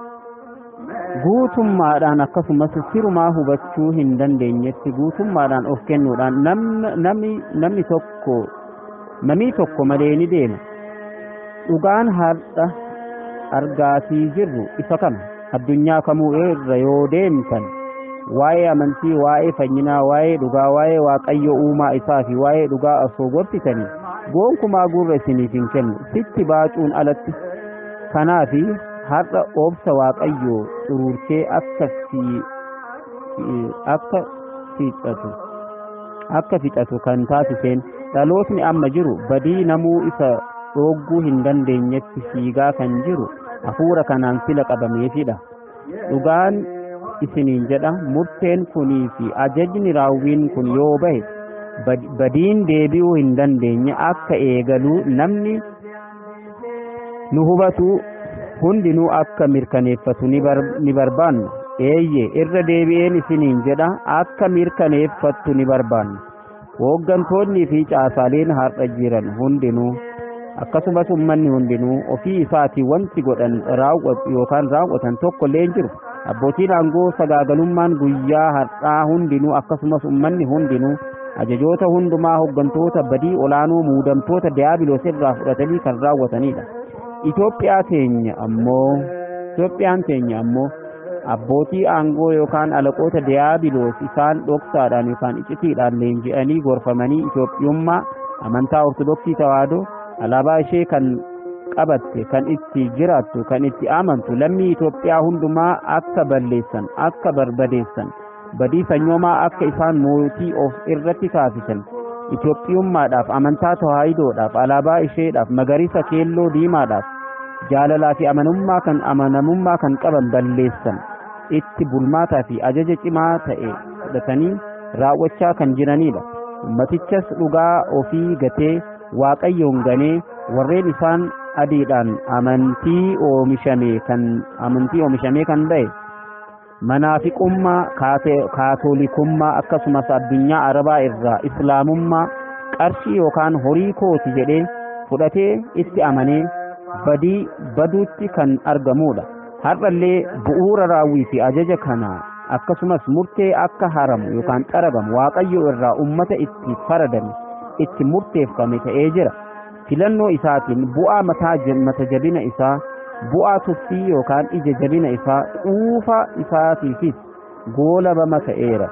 guutummaadhaan akkasumas sirumaa hubachuu hin dandeenyetti guutummaadhaan of kennuudhaan namni namni tokko namni tokko malee ni deema. Dhugaan har'a argaatii jirru isa kana. Addunyaa kamuu irra yoo deemtan waa'ee amantii, waa'ee fayyinaa, waa'ee dhugaa, waa'ee waaqayyo uumaa isaa fi waa'ee dhugaa osoo gorsitanii gonkumaa gurra isiniif hin kennu sitti baacuun alatti. Kanaafi har'a obsa waaqayyo xuruurtee akka fi akka fixatu akka fixatu kan taasiseen dhalootni amma jiru badii namuu isa dhogguu hin dandeenyetti fiigaa kan jiru hafuura kanaan sila qabameefidha. Dhugaan isiniin jedha murteen kunii fi ajajni raawwiin kun yoo bahe badiin deebi'uu hin dandeenye akka eegaluu namni nu hubatu hundinuu akka mirkaneeffatu ni barbaanna. Eeyyee irra deebi'een isiniin jedha akka mirkaneeffattu ni barbaanna. Hooggantoonnii fi caasaaleen har'a jiran hundinuu akkasumas ummanni hundinuu ofii isaatii wanti godhan raawwatu yookaan raawwatan tokko illee hin jiru. Abbootiin aangoo sagaagalummaan guyyaa har'aa hundinuu akkasumas ummanni hundinuu ajajoota hundumaa hooggantoota badii olaanoo muudamtoota diyaabiloos irraa fudhatanii kan raawwatanidha. Itoophiyaa teenya ammoo Itoophiyaan teenya ammoo abbootii aangoo yookaan alaqoota diyaabiloos isaan dhoksaadhaan yookaan icitiidhaan leenji'anii gorfamanii Itoophiyummaa amantaa ortodoksii tawaahidoo alaabaa ishee kan qabatte kan itti jiraattu kan itti amantu lammii Itoophiyaa hundumaa akka balleessan akka barbadeessan badii sanyoomaa akka isaan mootii of irratti taasisan Itoophiyummaadhaaf amantaa tawaahidoodhaaf alaabaa isheedhaaf magariisa keelloo diimaadhaaf jaalalaa fi amanamummaa kan amanamummaa kan qaban balleessan itti bulmaataa fi ajaja cimaa ta'e fudhatanii raawwachaa kan jiranidha. Ummatichas dhugaa ofii gatee waaqayyoon ganee warreen isaan adiidhaan amantii oomishame kan amantii oomishame kan ba'e manaafiqummaa kaatolikummaa akkasumas addunyaa arabaa irraa islaamummaa qarshii yookaan horii kooti jedhee fudhatee itti amanee badii baduutti kan argamudha. Har'allee bu'uura raawwii fi ajaja kana akkasumas murtee akka haramu yookaan xaragamu waaqayyo irraa ummata itti faradame itti murteeffame ta'ee jira. Filannoo isaatiin bu'aa mataa mata jabina isaa bu'aa tuffii yookaan ija jabina isaa dhuunfa isaatiifis goolabama ta'eera.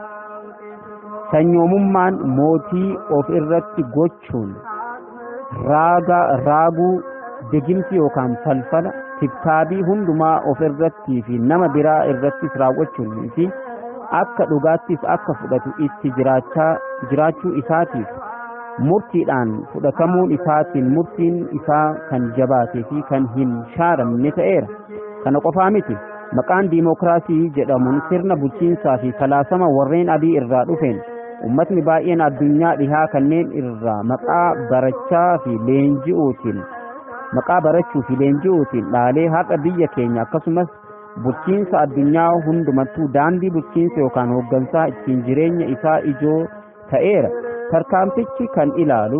Sanyoomummaan mootii of irratti gochuun raaga raaguu degimsi yookaan falfala tiktaabii hundumaa of irrattii fi nama biraa irrattis raawwachuun fi akka dhugaattis akka fudhatu itti jiraachaa jiraachuu isaatiif murtiidhaan fudhatamuun isaatiin murtiin isaa kan jabaatee fi kan hin shaaramne ta'eera. Kana qofaa miti maqaan diimokiraasii jedhamuun sirna bulchiinsaa fi falaasama warreen adii irraa dhufeen ummatni baay'een addunyaa dhihaa kanneen irraa maqaa barachaa fi leenji'uutiin maqaa barachuu fi leenji'uutiin dhaalee har'a biyya keenya akkasumas bulchiinsa addunyaa hundumattuu daandii bulchiinsa yookaan hooggansaa ittiin jireenya isaa ijoo ta'eera. Tarkaanfichi kan ilaalu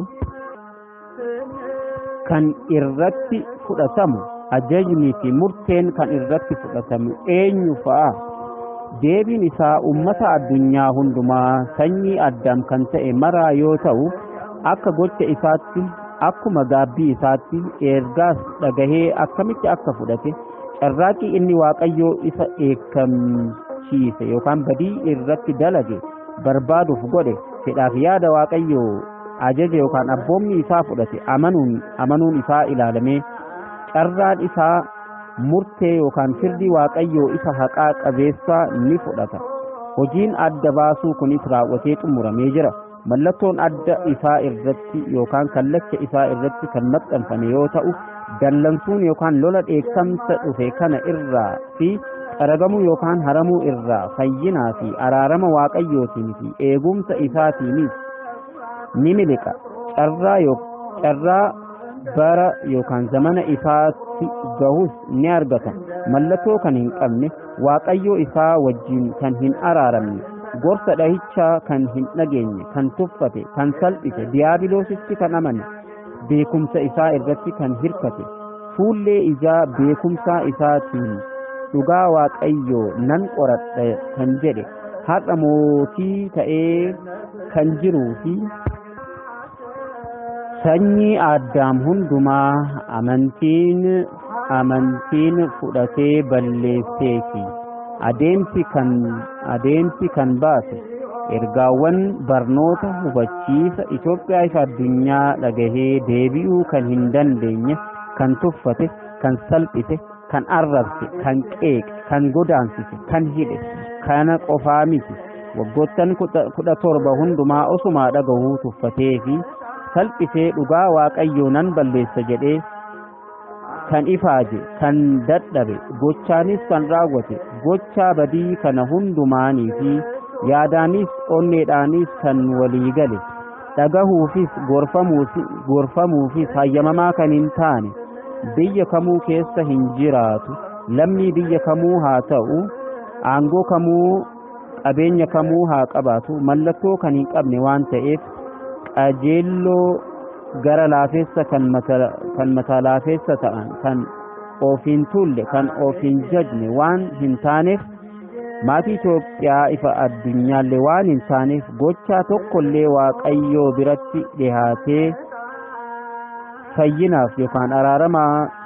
kan irratti fudhatamu ajajnii fi murteen kan irratti fudhatamu eenyu fa'a deebiin isaa ummata addunyaa hundumaa sanyii addaam kan ta'e maraa yoo ta'u akka gocha isaatti akkuma gaabbii isaatti ergaas dhagahee akkamitti akka fudhate carraaqii inni waaqayyoo isa eekkamsiise yookaan badii irratti dalage barbaaduuf godhe fedhaaf yaada waaqayyoo ajaja yookaan abboommi isaa fudhate amanuun amanuun isaa ilaalamee carraan isaa murtee yookaan firdii waaqayyoo isa haqaa qabeessaa ni fudhata. Hojiin adda baasuu kunis raawwatee xumuramee jira. Mallattoon adda isaa irratti yookaan kallacha isaa irratti kan maxxanfame yoo ta'u dallansuun yookaan lola dheekkamsa dhufe kana irraa fi xaragamuu yookaan haramuu irraa fayyinaa fi araarama waaqayyootiin fi eegumsa isaatiinis ni miliqa. Carraa carraa bara yookaan zamana isaatti gahus ni argata. Mallattoo kan hin qabne waaqayyoo isaa wajjin kan hin araaramne gorsa dhahichaa kan hin dhageenye kan tuffate kan salphise diyaabiloositti kan amane beekumsa isaa irratti kan hirkate fuullee ijaa beekumsaa isaatiin dhugaa waaqayyoo nan qoradha kan jedhe har'a mootii ta'ee kan jiruu fi sanyii addaam hundumaa amantiin amantiin fudhatee balleesseefi adeemsi kan adeemsi kan baase ergaawwan barnoota hubachiisa Itoophiyaa isa addunyaa dhagahee deebi'uu kan hin dandeenye kan tuffate kan salphise kan arrabse kan qeeqe kan godaansise kan hidhe kana qofaa miti waggoottan kudha torba hundumaa osumaa dhagahuu tuffatee fi salphisee dhugaa waaqayyoo nan balleessa jedhee kan ifaaje kan dadhabe gochaanis kan raawwate gochaa badii kana hundumaanii fi yaadaanis onneedhaanis kan walii gale dhagahuufis gorfamuufis hayyamamaa kan hin taane biyya kamuu keessa hin jiraatu lammii biyya kamuu haa ta'u aangoo kamuu qabeenya kamuu haa qabaatu mallattoo kan hin qabne waan ta'eef qajeelloo gara laafessa kan mata kan mataa laafessa ta'an kan ofiin tulle kan ofiin jajne waan hin taaneef maatii Itoophiyaa ifa addunyaallee waan hin taaneef gochaa tokkollee waaqayyoo biratti dhihaatee fayyinaaf yookaan araarama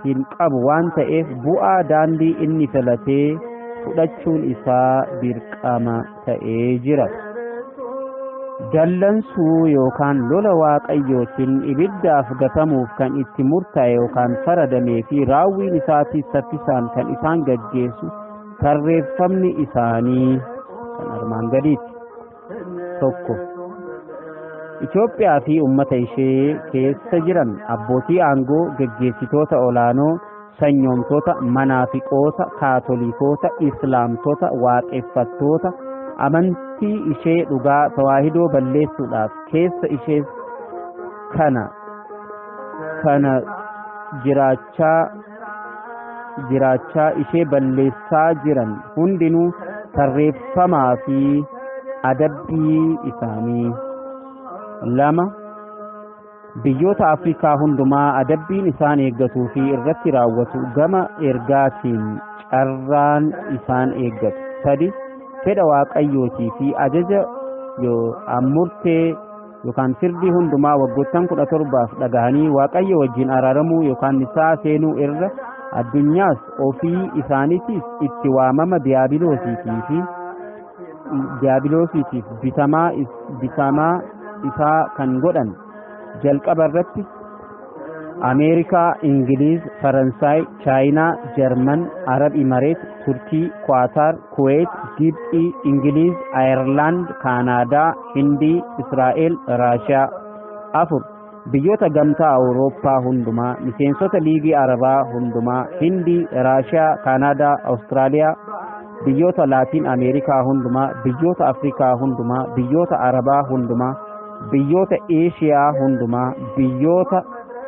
hin qabu waan ta'eef bu'aa daandii inni filatee fudhachuun isaa dirqama ta'ee jira. Dallansuu yookaan lola waaqayyootiin ibiddaaf gatamuuf kan itti murtaa'e yookaan faradamee fi raawwiin isaatii saffisaan kan isaan gaggeessu tarreeffamni isaanii kan armaan gadiitti. Tokko, Itoophiyaa fi uummata ishee keessa jiran abbootii aangoo, gaggeessitoota olaanoo, sanyoomtota, manaafiqoota, kaatolikoota, islaamtota, waaqeffattoota, amantii ishee dhugaa tawaahidoo balleessuudhaaf keessa ishee kana kana jiraachaa jiraachaa ishee balleessaa jiran hundinuu tarreeffamaa fi adabbii isaanii. Lama, biyyoota Afrikaa hundumaa adabbiin isaan eeggatuu fi irratti raawwatu gama ergaatiin carraan isaan eeggatu. Sadi, fedha waaqayyootii fi ajaja murtee yookaan firdii hundumaa waggoottan kudha torbaaf dhagahanii waaqayyo wajjin araaramuu yookaan nisaa seenuu irra addunyaas ofii isaaniitiif itti waamama diyaabiloosiitii fi diyaabiloosiitiif bitamaa bitamaa isaa kan godhan jalqaba irratti Ameerikaa, Ingiliiz, Faransaay, Chaayinaa, Jarman, Arab Imareet, Turkii, Kwaatar, Kuweet, Gibxii, Ingiliiz, Ayerlaand, Kaanaadaa, Hindii, Israa'el, Raashiyaa. Afur, biyyoota gamtaa Awurooppaa hundumaa, miseensota liigii Arabaa hundumaa, Hindii, Raashiyaa, Kaanaadaa, Awustiraaliyaa, biyyoota Laatiin Ameerikaa hundumaa, biyyoota Afrikaa hundumaa, biyyoota Arabaa hundumaa, biyyoota Eeshiyaa hundumaa, biyyoota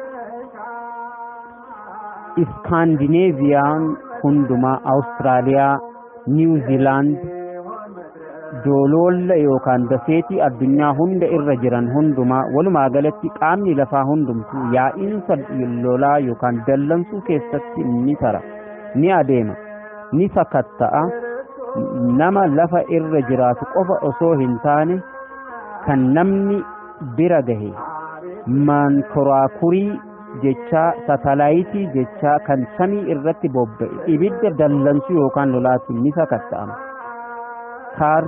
Iskaandineeviyaan hundumaa, Awustiraaliyaa, Niwuziilaand, dooloolla yookaan daseetii addunyaa hunda irra jiran hundumaa, walumaa galatti qaamni lafaa hundumtuu yaa'iinsa lolaa yookaan dallansuu keessatti ni tara, ni adeema, ni sakatta'a. Nama lafa irra jiraatu qofa osoo hin taane kan namni bira gahe mankoraakurii jechaa satalaayitii jechaa kan samii irratti bobba'e ibidda dallansuu yookaan lolaatiin ni sakatta'ama. Kaar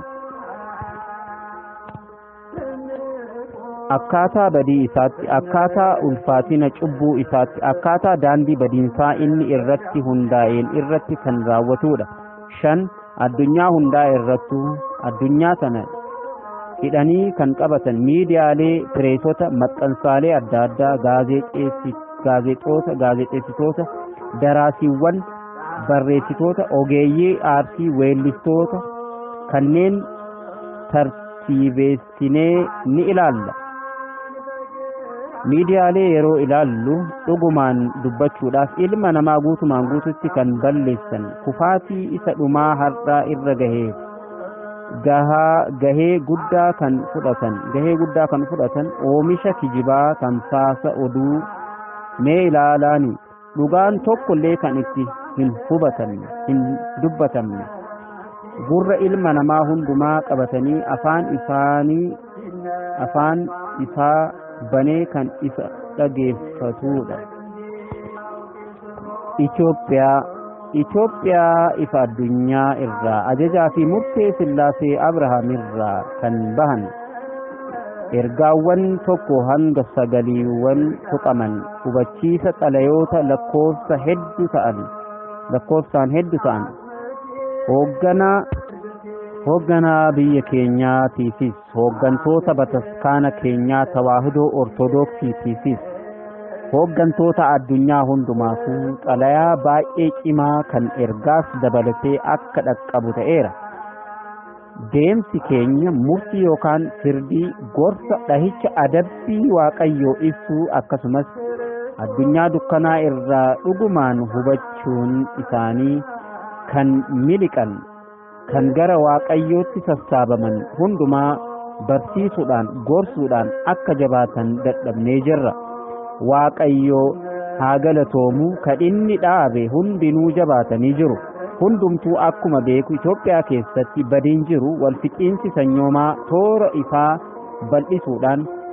akkaataa badii isaatti, akkaataa ulfaatina cubbuu isaatti, akkaataa daandii badiinsaa inni irratti hundaa'een irratti kan raawwatudha. Shan, addunyaa hundaa irrattuu addunyaa sana hidhanii kan qabatan miidiyaalee, pireesota, maxxansaalee adda addaa, gaazexoota, gaazexeessitoota, daraasiiwwan, barreessitoota, ogeeyyii aartii, weellistoota kanneen tartiibeessinee ni ilaalla. Miidiyaalee yeroo ilaallu dhugumaan dubbachuudhaaf ilma namaa guutumaan guututti kan balleessan kufaatii isa dhumaa har'aa irra gahee gahaa gahee guddaa kan fudhatan gahee guddaa kan fudhatan oomisha kijibaa tamsaasa oduu mee ilaalaani dhugaan tokkollee kan itti hin hubatamne hin dubbatamne gurra ilma namaa hundumaa qabatanii afaan isaanii afaan isaa banee kan isa dhageeffatudha. Itoophiyaa Itoophiyaa ifa addunyaa irraa ajajaa fi murtee Sillaasee Abrahaam irraa kan bahan ergaawwan tokko hanga sagaliiwwan tuqaman hubachiisa xalayoota lakkoofsa hedduu ta'an lakkoofsaan hedduu ta'an hoogganaa hoogganaa biyya keenyaatiifis hooggantoota bataskaana keenyaa tawaahidoo ortodoksiitiifis hooggantoota addunyaa hundumaafuu xalayaa baay'ee cimaa kan ergaas dabalatee akka dhaqqabu ta'eera. Deemsi keenya murtii yookaan firdii gorsa dhahicha adabbii waaqayyoo ibsuu akkasumas addunyaa dukkanaa irraa dhugumaan hubachuun isaanii kan miliqan kan gara waaqayyootti sassaabaman hundumaa barsiisuudhaan gorsuudhaan akka jabaatan dadhabnee jirra. Waaqayyoo haa galatoomu kan inni dhaabe hundinuu jabaatanii jiru. Hundumtuu akkuma beeku Itoophiyaa keessatti badiin jiru walfixiinsi sanyoomaa toora isaa bal'isuudhaan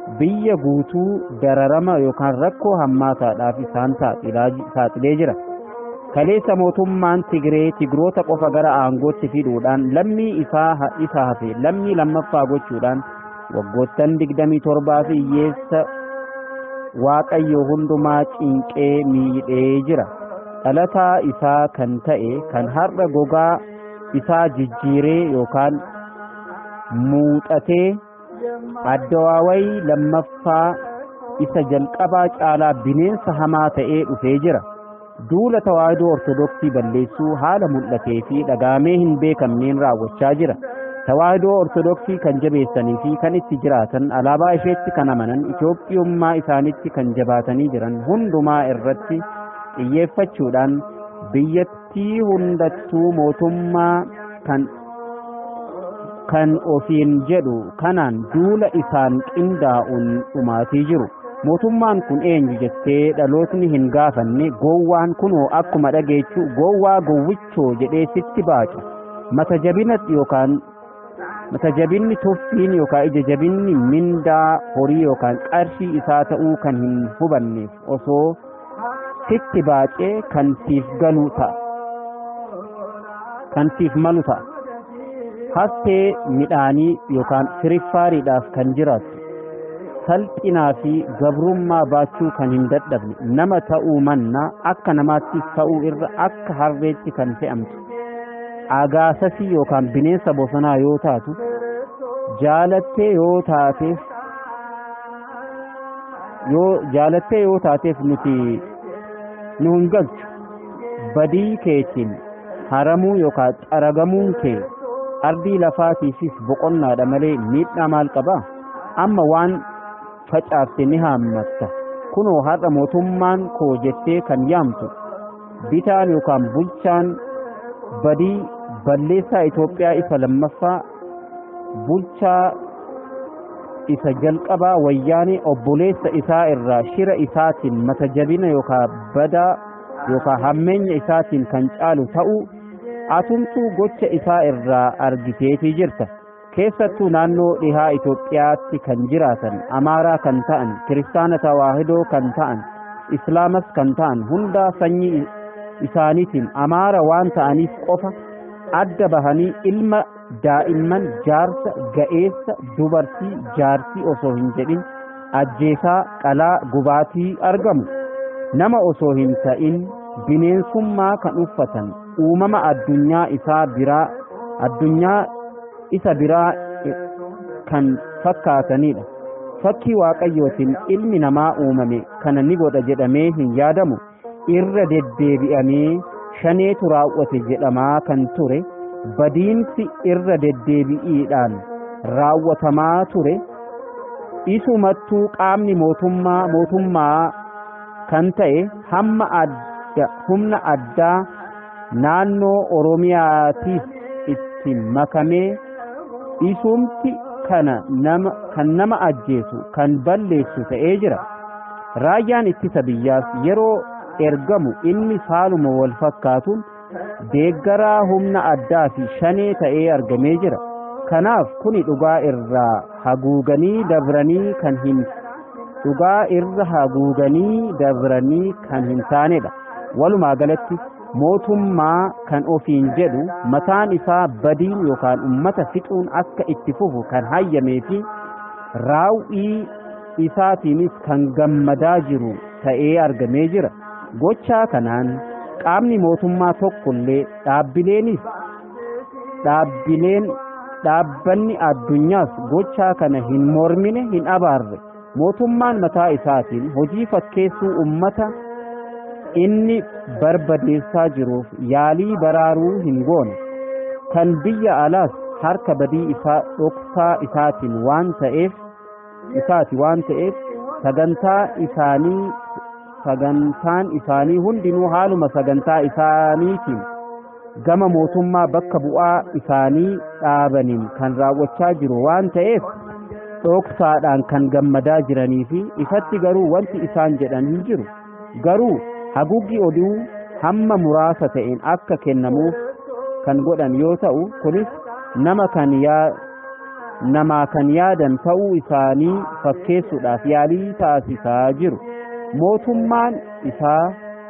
biyya guutuu dararama yookaan rakkoo hammaataadhaaf isaan saaxilee jira. Kaleessa mootummaan Tigree Tigroota qofa gara aangootti fiduudhaan lammii isaa isa hafe lammii lammaffaa gochuudhaan waggoottan digdamii torbaa fi hiyyeessa Waaqayyo hundumaa cinqee miidhee jira. Dhalataa isaa kan ta'e kan har'a gogaa isaa jijjiiree yookaan muuxatee addawaawii lammaffaa isa jalqabaa caalaa bineensa hamaa ta'ee dhufee jira. Duula tawaahidoo ortodoksii balleessuu haala mul'atee fi dhagaamee hin beekamneen raawwachaa jira. Tawaahidoo ortodoksii kan jabeessanii fi kan itti jiraatan alaabaa isheetti kan amanan Itoophiyummaa isaanitti kan jabaatanii jiran hundumaa irratti xiyyeeffachuudhaan biyyattii hundattuu mootummaa kan kan ofiin jedhu kanaan duula isaan qindaa'uun dhumaatii jiru. Mootummaan kun eenyu jettee dhalootni hin gaafanne gowwaan kunoo akkuma dhageechu gowwaa gowwichoo jedhee sitti baaca. Mata jabina yookaan mata jabinni tuffiin yookaan ija jabinni mindaa horii yookaan qarshii isaa ta'uu kan hin hubanneef osoo sitti baacee kan siif galu ta'a. Kan siif malu ta'a. Haftee midhaanii yookaan firiffaariidhaaf kan jiraatu. Salphinaa fi gabrummaa baachuu kan hin dadhabne nama ta'uu mannaa akka namaattis ta'uu irra akka harreetti kan fe'amtu. Agaasasii yookaan bineensa bosonaa yoo taatu jaalattee yoo taateef yoo jaalattee yoo taateef nuti nu hin galchu. Badii keetiin haramuu yookaan xaragamuun kee ardii lafaatiifis boqonnaadha malee miidhaa maal qabaa? Amma waan facaafte ni haammatta. Kunoo har'a mootummaan koo jettee kan yaamtu bitaan yookaan bulchaan badii balleessaa Itoophiyaa isa lammaffaa bulchaa isa jalqabaa wayyaanee obboleessa isaa irraa shira isaatiin mata jabina yookaan badaa yookaan hammeenya isaatiin kan caalu ta'uu atumtuu gocha isaa irraa argiteetii jirta. Keessattuu naannoo dhihaa Itoophiyaatti kan jiraatan Amaaraa kan ta'an Kiristaana Tawaahidoo kan ta'an Islaamas kan ta'an hundaa sanyii isaaniitiin Amaara waan ta'aniif qofa adda bahanii ilma daa'imman jaarsa ga'eessa dubartii jaartii osoo hin jedhin ajjeesaa qalaa gubaatii argamu. Nama osoo hin ta'in bineensummaa kan uffatan uumama addunyaa isaa biraa addunyaa isa biraa kan fakkaatanidha. Fakkii Waaqayyootiin ilmi namaa uumame kana ni godha jedhamee hin yaadamu. Irra deddeebi'amee shaneetu raawwate jedhamaa kan ture badiinsi irra deddeebi'iidhaan raawwatamaa ture. Isumattuu qaamni mootummaa mootummaa kan ta'e hamma adda humna addaa naannoo Oromiyaatiif itti makamee isumti kana nama kan nama ajjeesu kan balleessu ta'ee jira. Raayyaan ittisa biyyaas yeroo ergamu inni saaluma wal fakkaatuun deeggaraa humna addaa fi shanee ta'ee argamee jira. Kanaaf kuni dhugaa irraa haguuganii dabranii kan hin dhugaa irra haguuganii dabranii kan hin taanedha. Walumaa galatti mootummaa kan ofiin jedhu mataan isaa badiin yookaan ummata fixuun akka itti fufu kan hayyamee fi raawwii isaatiinis kan gammadaa jiru ta'ee argamee jira. Gochaa kanaan qaamni mootummaa tokkollee dhaabbileenis dhaabbileen dhaabbanni addunyaas gochaa kana hin mormine hin abaarre. Mootummaan mataa isaatiin hojii fakkeessuu ummata inni barbadeessaa jiruuf yaalii baraaruu hin goone. Kan biyya alaas harka badii isaa dhoksaa isaatiin waan ta'eef isaati waan ta'eef sagantaa isaanii sagantaan isaanii hundinuu haaluma sagantaa isaaniitiin gama mootummaa bakka bu'aa isaanii dhaabaniin kan raawwachaa jiru waan ta'eef dhoksaadhaan kan gammadaa jiranii fi ifatti garuu wanti isaan jedhan hin jiru. Garuu haguuggii oduu hamma muraasa ta'een akka kennamuuf kan godhan yoo ta'u kunis nama kan yaa namaa kan yaadan ta'uu isaanii fakkeessuudhaaf yaalii taasisaa jiru. Mootummaan isaa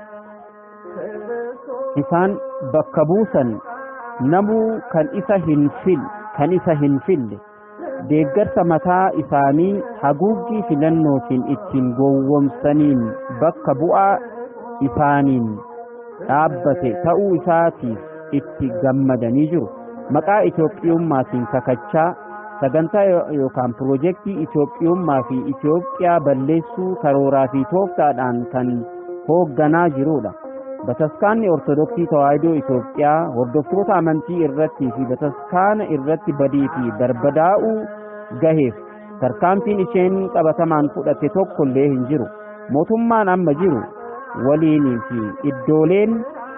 isaan bakka buusan namuu kan isa hin fil kan isa hin fille deeggarsa mataa isaanii haguuggii filannootiin ittiin gowwomsaniin bakka bu'aa isaaniin dhaabbate ta'uu isaatiif itti gammadanii jiru. Maqaa Itoophiyummaatiin kakachaa sagantaa yookaan piroojeektii Itoophiyummaa fi Itoophiyaa balleessuu karooraa fi tooftaadhaan kan hoogganaa jirudha. Bataskaanni Ortodoksii Tawaahidoo Itoophiyaa hordoftoota amantii irratti fi bataskaana irratti badii fi barbadaa'uu gaheef tarkaanfiin isheen qabatamaan fudhatte tokko illee hin jiru. Mootummaan amma jiru waliinii fi iddooleen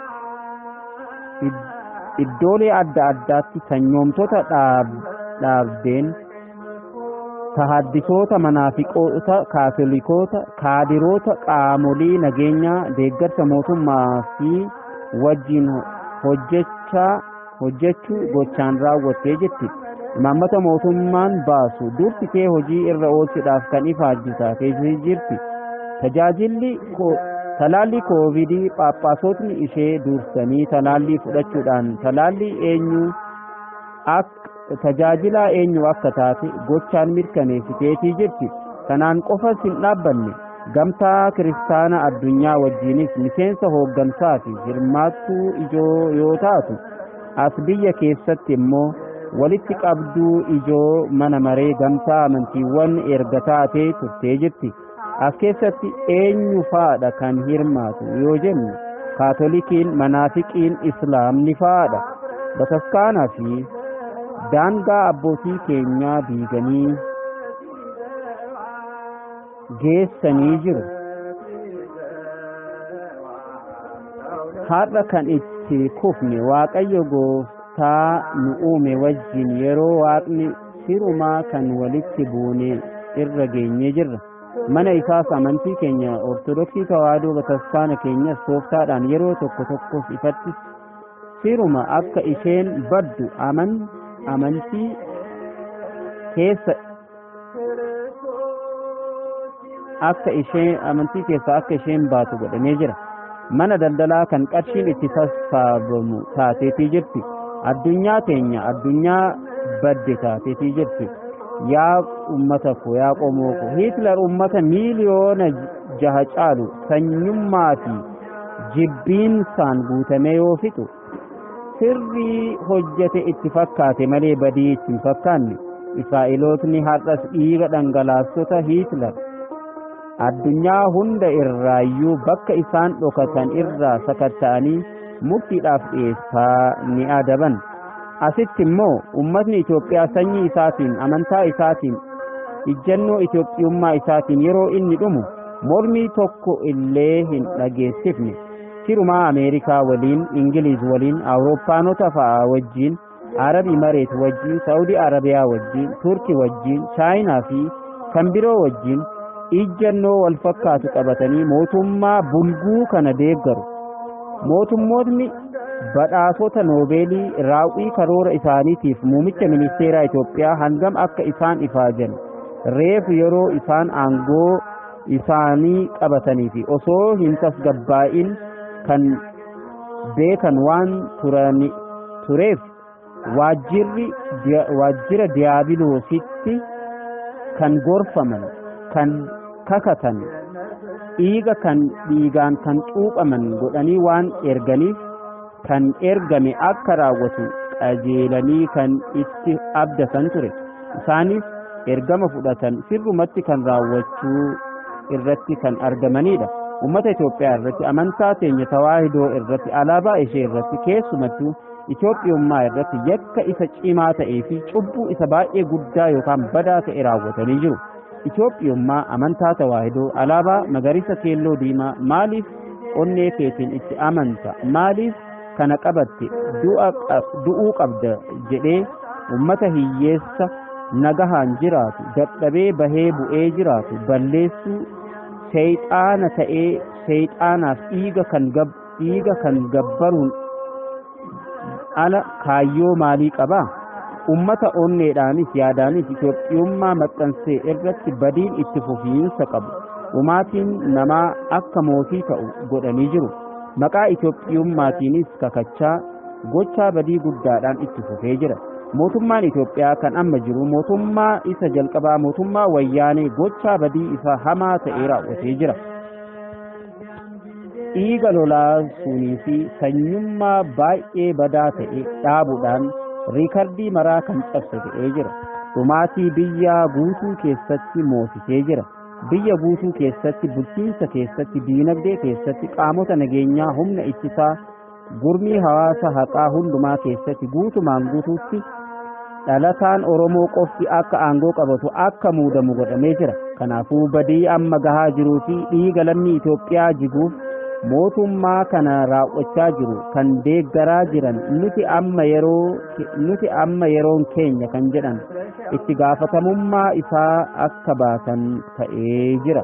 iddoolee adda addaatti sanyoomtota dhaabdeen tahaddisoota manaafiqoota kaatolikoota kaadiroota qaamolee nageenyaa deeggarsa mootummaa fi wajjin hojjechaa hojjechuu gochaan raawwattee jirti. Imaammata mootummaan baasu dursitee hojii irra oolchuudhaaf kan ifaajjisaatee jirti. Tajaajilli talaallii koovidii phaaphaasotni ishee dursanii talaallii fudhachuudhaan talaallii eenyu akka tajaajilaa eenyu akka taate gochaan mirkaneessiteetii jirti. Kanaan qofas hin dhaabbanne gamtaa kiristaana addunyaa wajjiinis miseensa hooggansaa fi hirmaattuu ijoo yoo taatu as biyya keessatti immoo walitti qabduu ijoo mana maree gamtaa amantiiwwan erga taatee turtee jirti. As keessatti eenyu faadha kan hirmaatu yoo jennu kaatolikiin, manaafiqiin, islaamni faadha. Bataskaanaa fi daangaa abbootii keenyaa diiganii geessanii jiru. Har'a kan itti kufne Waaqayyo Gooftaa nu uume wajjin yeroo Waaqni sirumaa kan walitti buune irra geenyee jirra. Mana isaas amantii keenya Ortodoksii Tawaahidoo bataskaana keenyas tooftaadhaan yeroo tokko tokkos ifatti siruma akka isheen baddu aman amantii keessa akka isheen amantii keessa akka isheen baatu godhamee jira. Mana daldalaa kan qarshiin itti sassaabamu taateetii jirti. Addunyaa teenya addunyaa badde taateetii jirti. Yaa ummata ko yaa qomoo ko Hitler ummata miiliyoona jaha caalu sanyummaa fi jibbiinsaan guutamee yoo fixu sirrii hojjete itti fakkaate malee badii itti hin fakkaanne. Israa'elootni har'as dhiiga dhangalaastota Hitler addunyaa hunda irraayyuu bakka isaan dhokatan irraa sakatta'anii murtiidhaaf dhiyeessaa ni adaban. Asitti immoo ummatni Itoophiyaa sanyii isaatiin, amantaa isaatiin, ijjannoo Itoophiyummaa isaatiin yeroo inni dhumu mormii tokko illee hin dhageessifne. Sirumaa Ameerikaa waliin, Ingiliz waliin, Awurooppaanota fa'aa wajjin, Arab Imareet wajjin, Saudi Arabiyaa wajjin, Turki wajjin, Chaayinaa fi kan biroo wajjin ijjannoo wal fakkaatu qabatanii mootummaa bulguu kana deeggaru. Mootummootni badhaasota noobeelii raawwii karoora isaaniitiif muumicha ministeeraa Itoophiyaa hangam akka isaan ifaajan reef yeroo isaan aangoo isaanii qabatanii fi osoo hin tasgabbaa'in kan beekan waan turani tureef waajjirri waajjira diyaabiloositti kan gorfaman kan kakatan dhiiga kan dhiigaan kan cuuphaman godhanii waan erganiif kan ergame akka raawwatu qajeelanii kan itti abdatan ture. Isaanis ergama fudhatan sirrumatti kan raawwachuu irratti kan argamanidha. Ummata Itoophiyaa irratti, amantaa teenya tawaahidoo irratti, alaabaa ishee irratti, keessumattuu Itoophiyummaa irratti yakka isa cimaa ta'ee fi cubbuu isa baay'ee guddaa yookaan badaa ta'e raawwatanii jiru. Itoophiyummaa, amantaa tawaahidoo, alaabaa magariisa keelloo diimaa maaliif onnee keetiin itti amanta? Maaliif kana qabatte du'uu qabda jedhee ummata hiyyeessa nagahaan jiraatu dadhabee bahee bu'ee jiraatu balleessuu seeyxaana ta'ee seeyxaanaaf dhiiga kan gab dhiiga kan gabbaruun ala kaayyoo maalii qabaa? ummata onneedhaanis yaadaanis Itoophiyummaa maxxansee irratti badiin itti fufiinsa qabu dhumaatiin namaa akka mootii ta'u godhanii jiru. Maqaa Itoophiyummaatiinis kakachaa gochaa badii guddaadhaan itti fufee jira. Mootummaan Itoophiyaa kan amma jiru mootummaa isa jalqabaa mootummaa wayyaanee gochaa badii isa hamaa ta'e raawwatee jira. Dhiiga lolaa sunii fi sanyummaa baay'ee badaa ta'e dhaabuudhaan riikardii maraa kan cabse ta'ee jira. Dhumaatii biyya guutuu keessatti moosisee jira. Biyya guutuu keessatti, bulchiinsa keessatti, diinagdee keessatti, qaamota nageenyaa, humna ittisaa, gurmii hawaasa haqaa hundumaa keessatti guutumaan guutuutti dhalataan Oromoo qofti akka aangoo qabatu akka muudamu godhamee jira. Kanaafuu badii amma gahaa jiruu fi dhiiga lammii Itoophiyaa jiguuf mootummaa kana raawwachaa jiru kan deeggaraa jiran nuti amma yeroo nuti amma yeroon keenya kan jedhan itti gaafatamummaa isaa akka baasan ta'ee jira.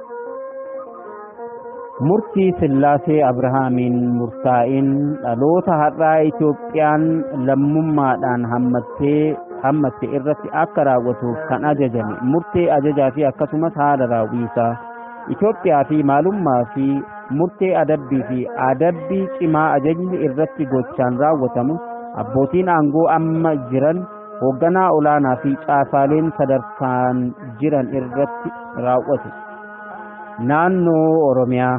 Murtii Sillaasee Abrahaamiin murtaa'in dhaloota har'aa Itoophiyaan lammummaadhaan hammattee hammatte irratti akka raawwatuuf kan ajajame murtee ajajaa fi akkasumas haala raawwiisaa Itoophiyaa fi maalummaa fi murtee adabbii fi adabbii cimaa ajajni irratti gochaan raawwatamu abbootiin aangoo amma jiran hoogganaa olaanaa fi caasaaleen sadarkaan jiran irratti raawwatu. Naannoo Oromiyaa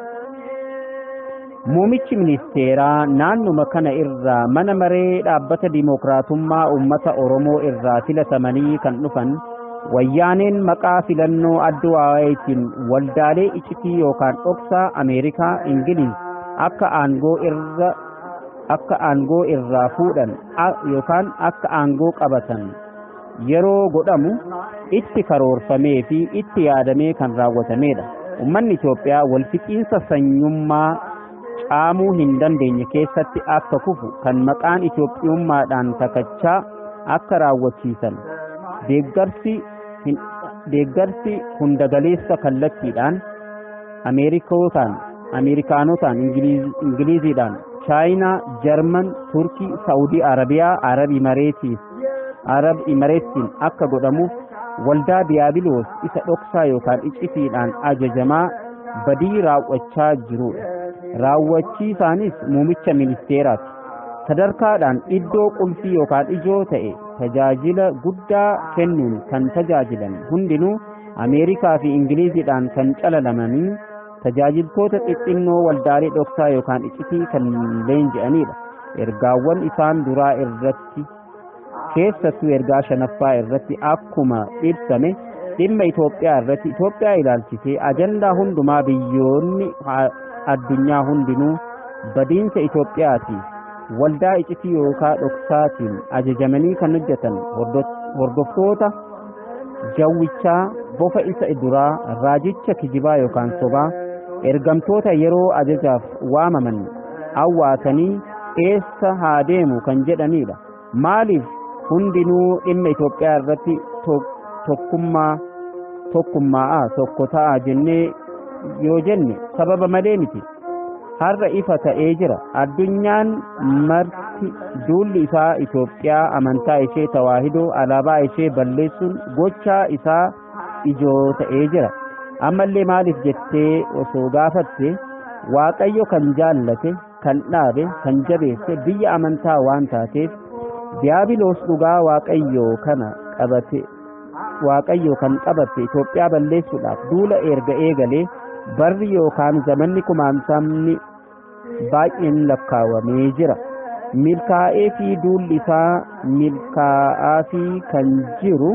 Muumichi ministeeraa naannuma kana irraa mana maree dhaabbata dimokiraatummaa uummata Oromoo irraa filatamanii kan dhufan wayyaaneen maqaa filannoo adduwaayitiin waldaalee iccitii yookaan dhoksaa Ameerikaa Ingiliz akka aangoo irra akka aangoo irraa fuudhan yookaan akka aangoo qabatan yeroo godhamu itti karoorfamee fi itti yaadamee kan raawwatamedha. Uummanni Itoophiyaa wal fixiinsa sanyummaa caamuu hin dandeenye keessatti akka kufu kan maqaan Itoophiyummaadhaan kakachaa akka raawwachiisan deeggarsi deeggarsi hunda galeessa kallattiidhaan Ameerikootaan Ameerikaanotaan Ingiliziidhaan Chaayinaa, Jarman, Turkii, Saawudii Arabiyaa, Arab Imareetiif Arab Imareetiin akka godhamuuf waldaa Diyaabiloos isa dhoksaa yookaan iccitiidhaan ajajamaa badii raawwachaa jirudha. Raawwachiisaanis muumicha ministeeraati. Sadarkaadhaan iddoo qulfii yookaan ijoo ta'e tajaajila guddaa kennuun kan tajaajilan hundinuu Ameerikaa fi Ingiliziidhaan kan calalamanii tajaajiltoota xixinnoo waldaalee dhoksaa yookaan iccitii kan leenji'anidha. Ergaawwan isaan duraa irratti keessattuu ergaa shanaffaa irratti akkuma ibsame dhimma Itoophiyaa irratti Itoophiyaa ilaalchisee ajandaa hundumaa biyyoonni addunyaa hundinuu badiinsa Itoophiyaatiif waldaa iccitii yookaan dhoksaatiin ajajamanii kan hojjetan hordoftoota jawwichaa bofa isa duraa raajicha kijibaa yookaan sobaa ergamtoota yeroo ajajaaf waamaman awwaatanii eessa haa deemu kan jedhanidha. Maaliif hundinuu dhimma Itoophiyaa irratti tokkummaa tokkummaa tokko ta'a jennee yoo jenne sababa malee miti. Har'a ifa ta'ee jira. Addunyaan marti duulli isaa Itoophiyaa amantaa ishee tawaahidoo alaabaa ishee balleessuun gochaa isaa ijoo ta'ee jira. Ammallee maaliif jettee osoo gaafatte Waaqayyo kan jaallate kan dhaabe kan jabeesse biyya amantaa waan taateef Diyaabiloos dhugaa Waaqayyo kana qabate Waaqayyo kan qabatte Itoophiyaa balleessuudhaaf duula erga eegalee barri yookaan zamanni kumaansamni baay'een lakkaawamee jira. Milkaa'ee fi duulli isaa milkaa'aa fi kan jiru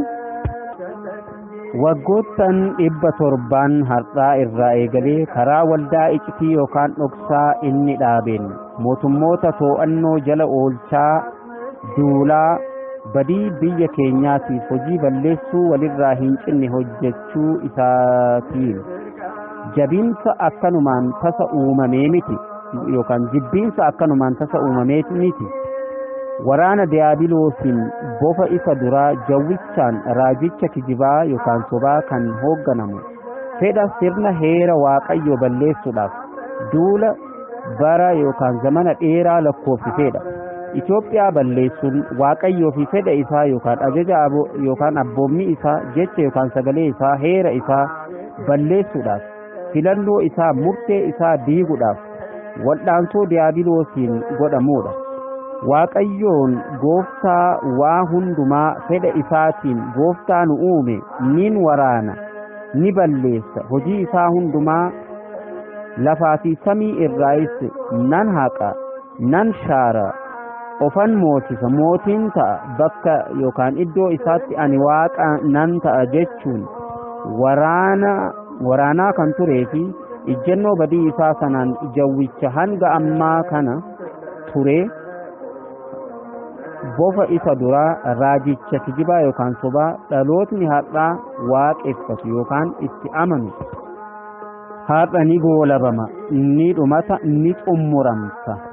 waggoottan dhibba torbaan har'aa irraa eegalee karaa waldaa iccitii yookaan dhoksaa inni dhaabeen mootummoota to'annoo jala oolchaa duulaa badii biyya keenyaatiif hojii balleessuu walirraa hin cinne hojjechuu isaatiin jabinsa akkanumaan tasa uumamee miti yookaan jibbiinsa akkanumaan tasa uumamee miti. Waraana Diyaabiloosiin bofa isa duraa jawwichaan raajicha kijibaa yookaan sobaa kan hoogganamu fedha sirna heera Waaqayyo balleessuudhaaf duula bara yookaan zamana dheeraa lakkoofsiseedha. Itoophiyaa balleessuun waaqayyoo fi fedha isaa yookaan ajaja yookaan abboommii isaa jecha yookaan sagalee isaa heera isaa balleessuudhaaf filannoo isaa murtee isaa diiguudhaaf waldhaansoo diyaabiloosiin godhamuudha. Waaqayyoon gooftaa waa hundumaa fedha isaatiin gooftaa nu uume nin waraana ni balleessa hojii isaa hundumaa lafaa fi samii irraayis nan haqa nan shaara ofan mootisa mootiin ta'a bakka yookaan iddoo isaatti ani waaqa nan ta'a jechuun waraana waraanaa kan turee fi ijjennoo badii isaa sanaan jawwicha hanga ammaa kana ture bofa isa duraa raajicha kijibaa yookaan sobaa dhalootni har'aa waaqeffatu yookaan itti amanu har'a ni goolabama ni dhumata ni xumuramta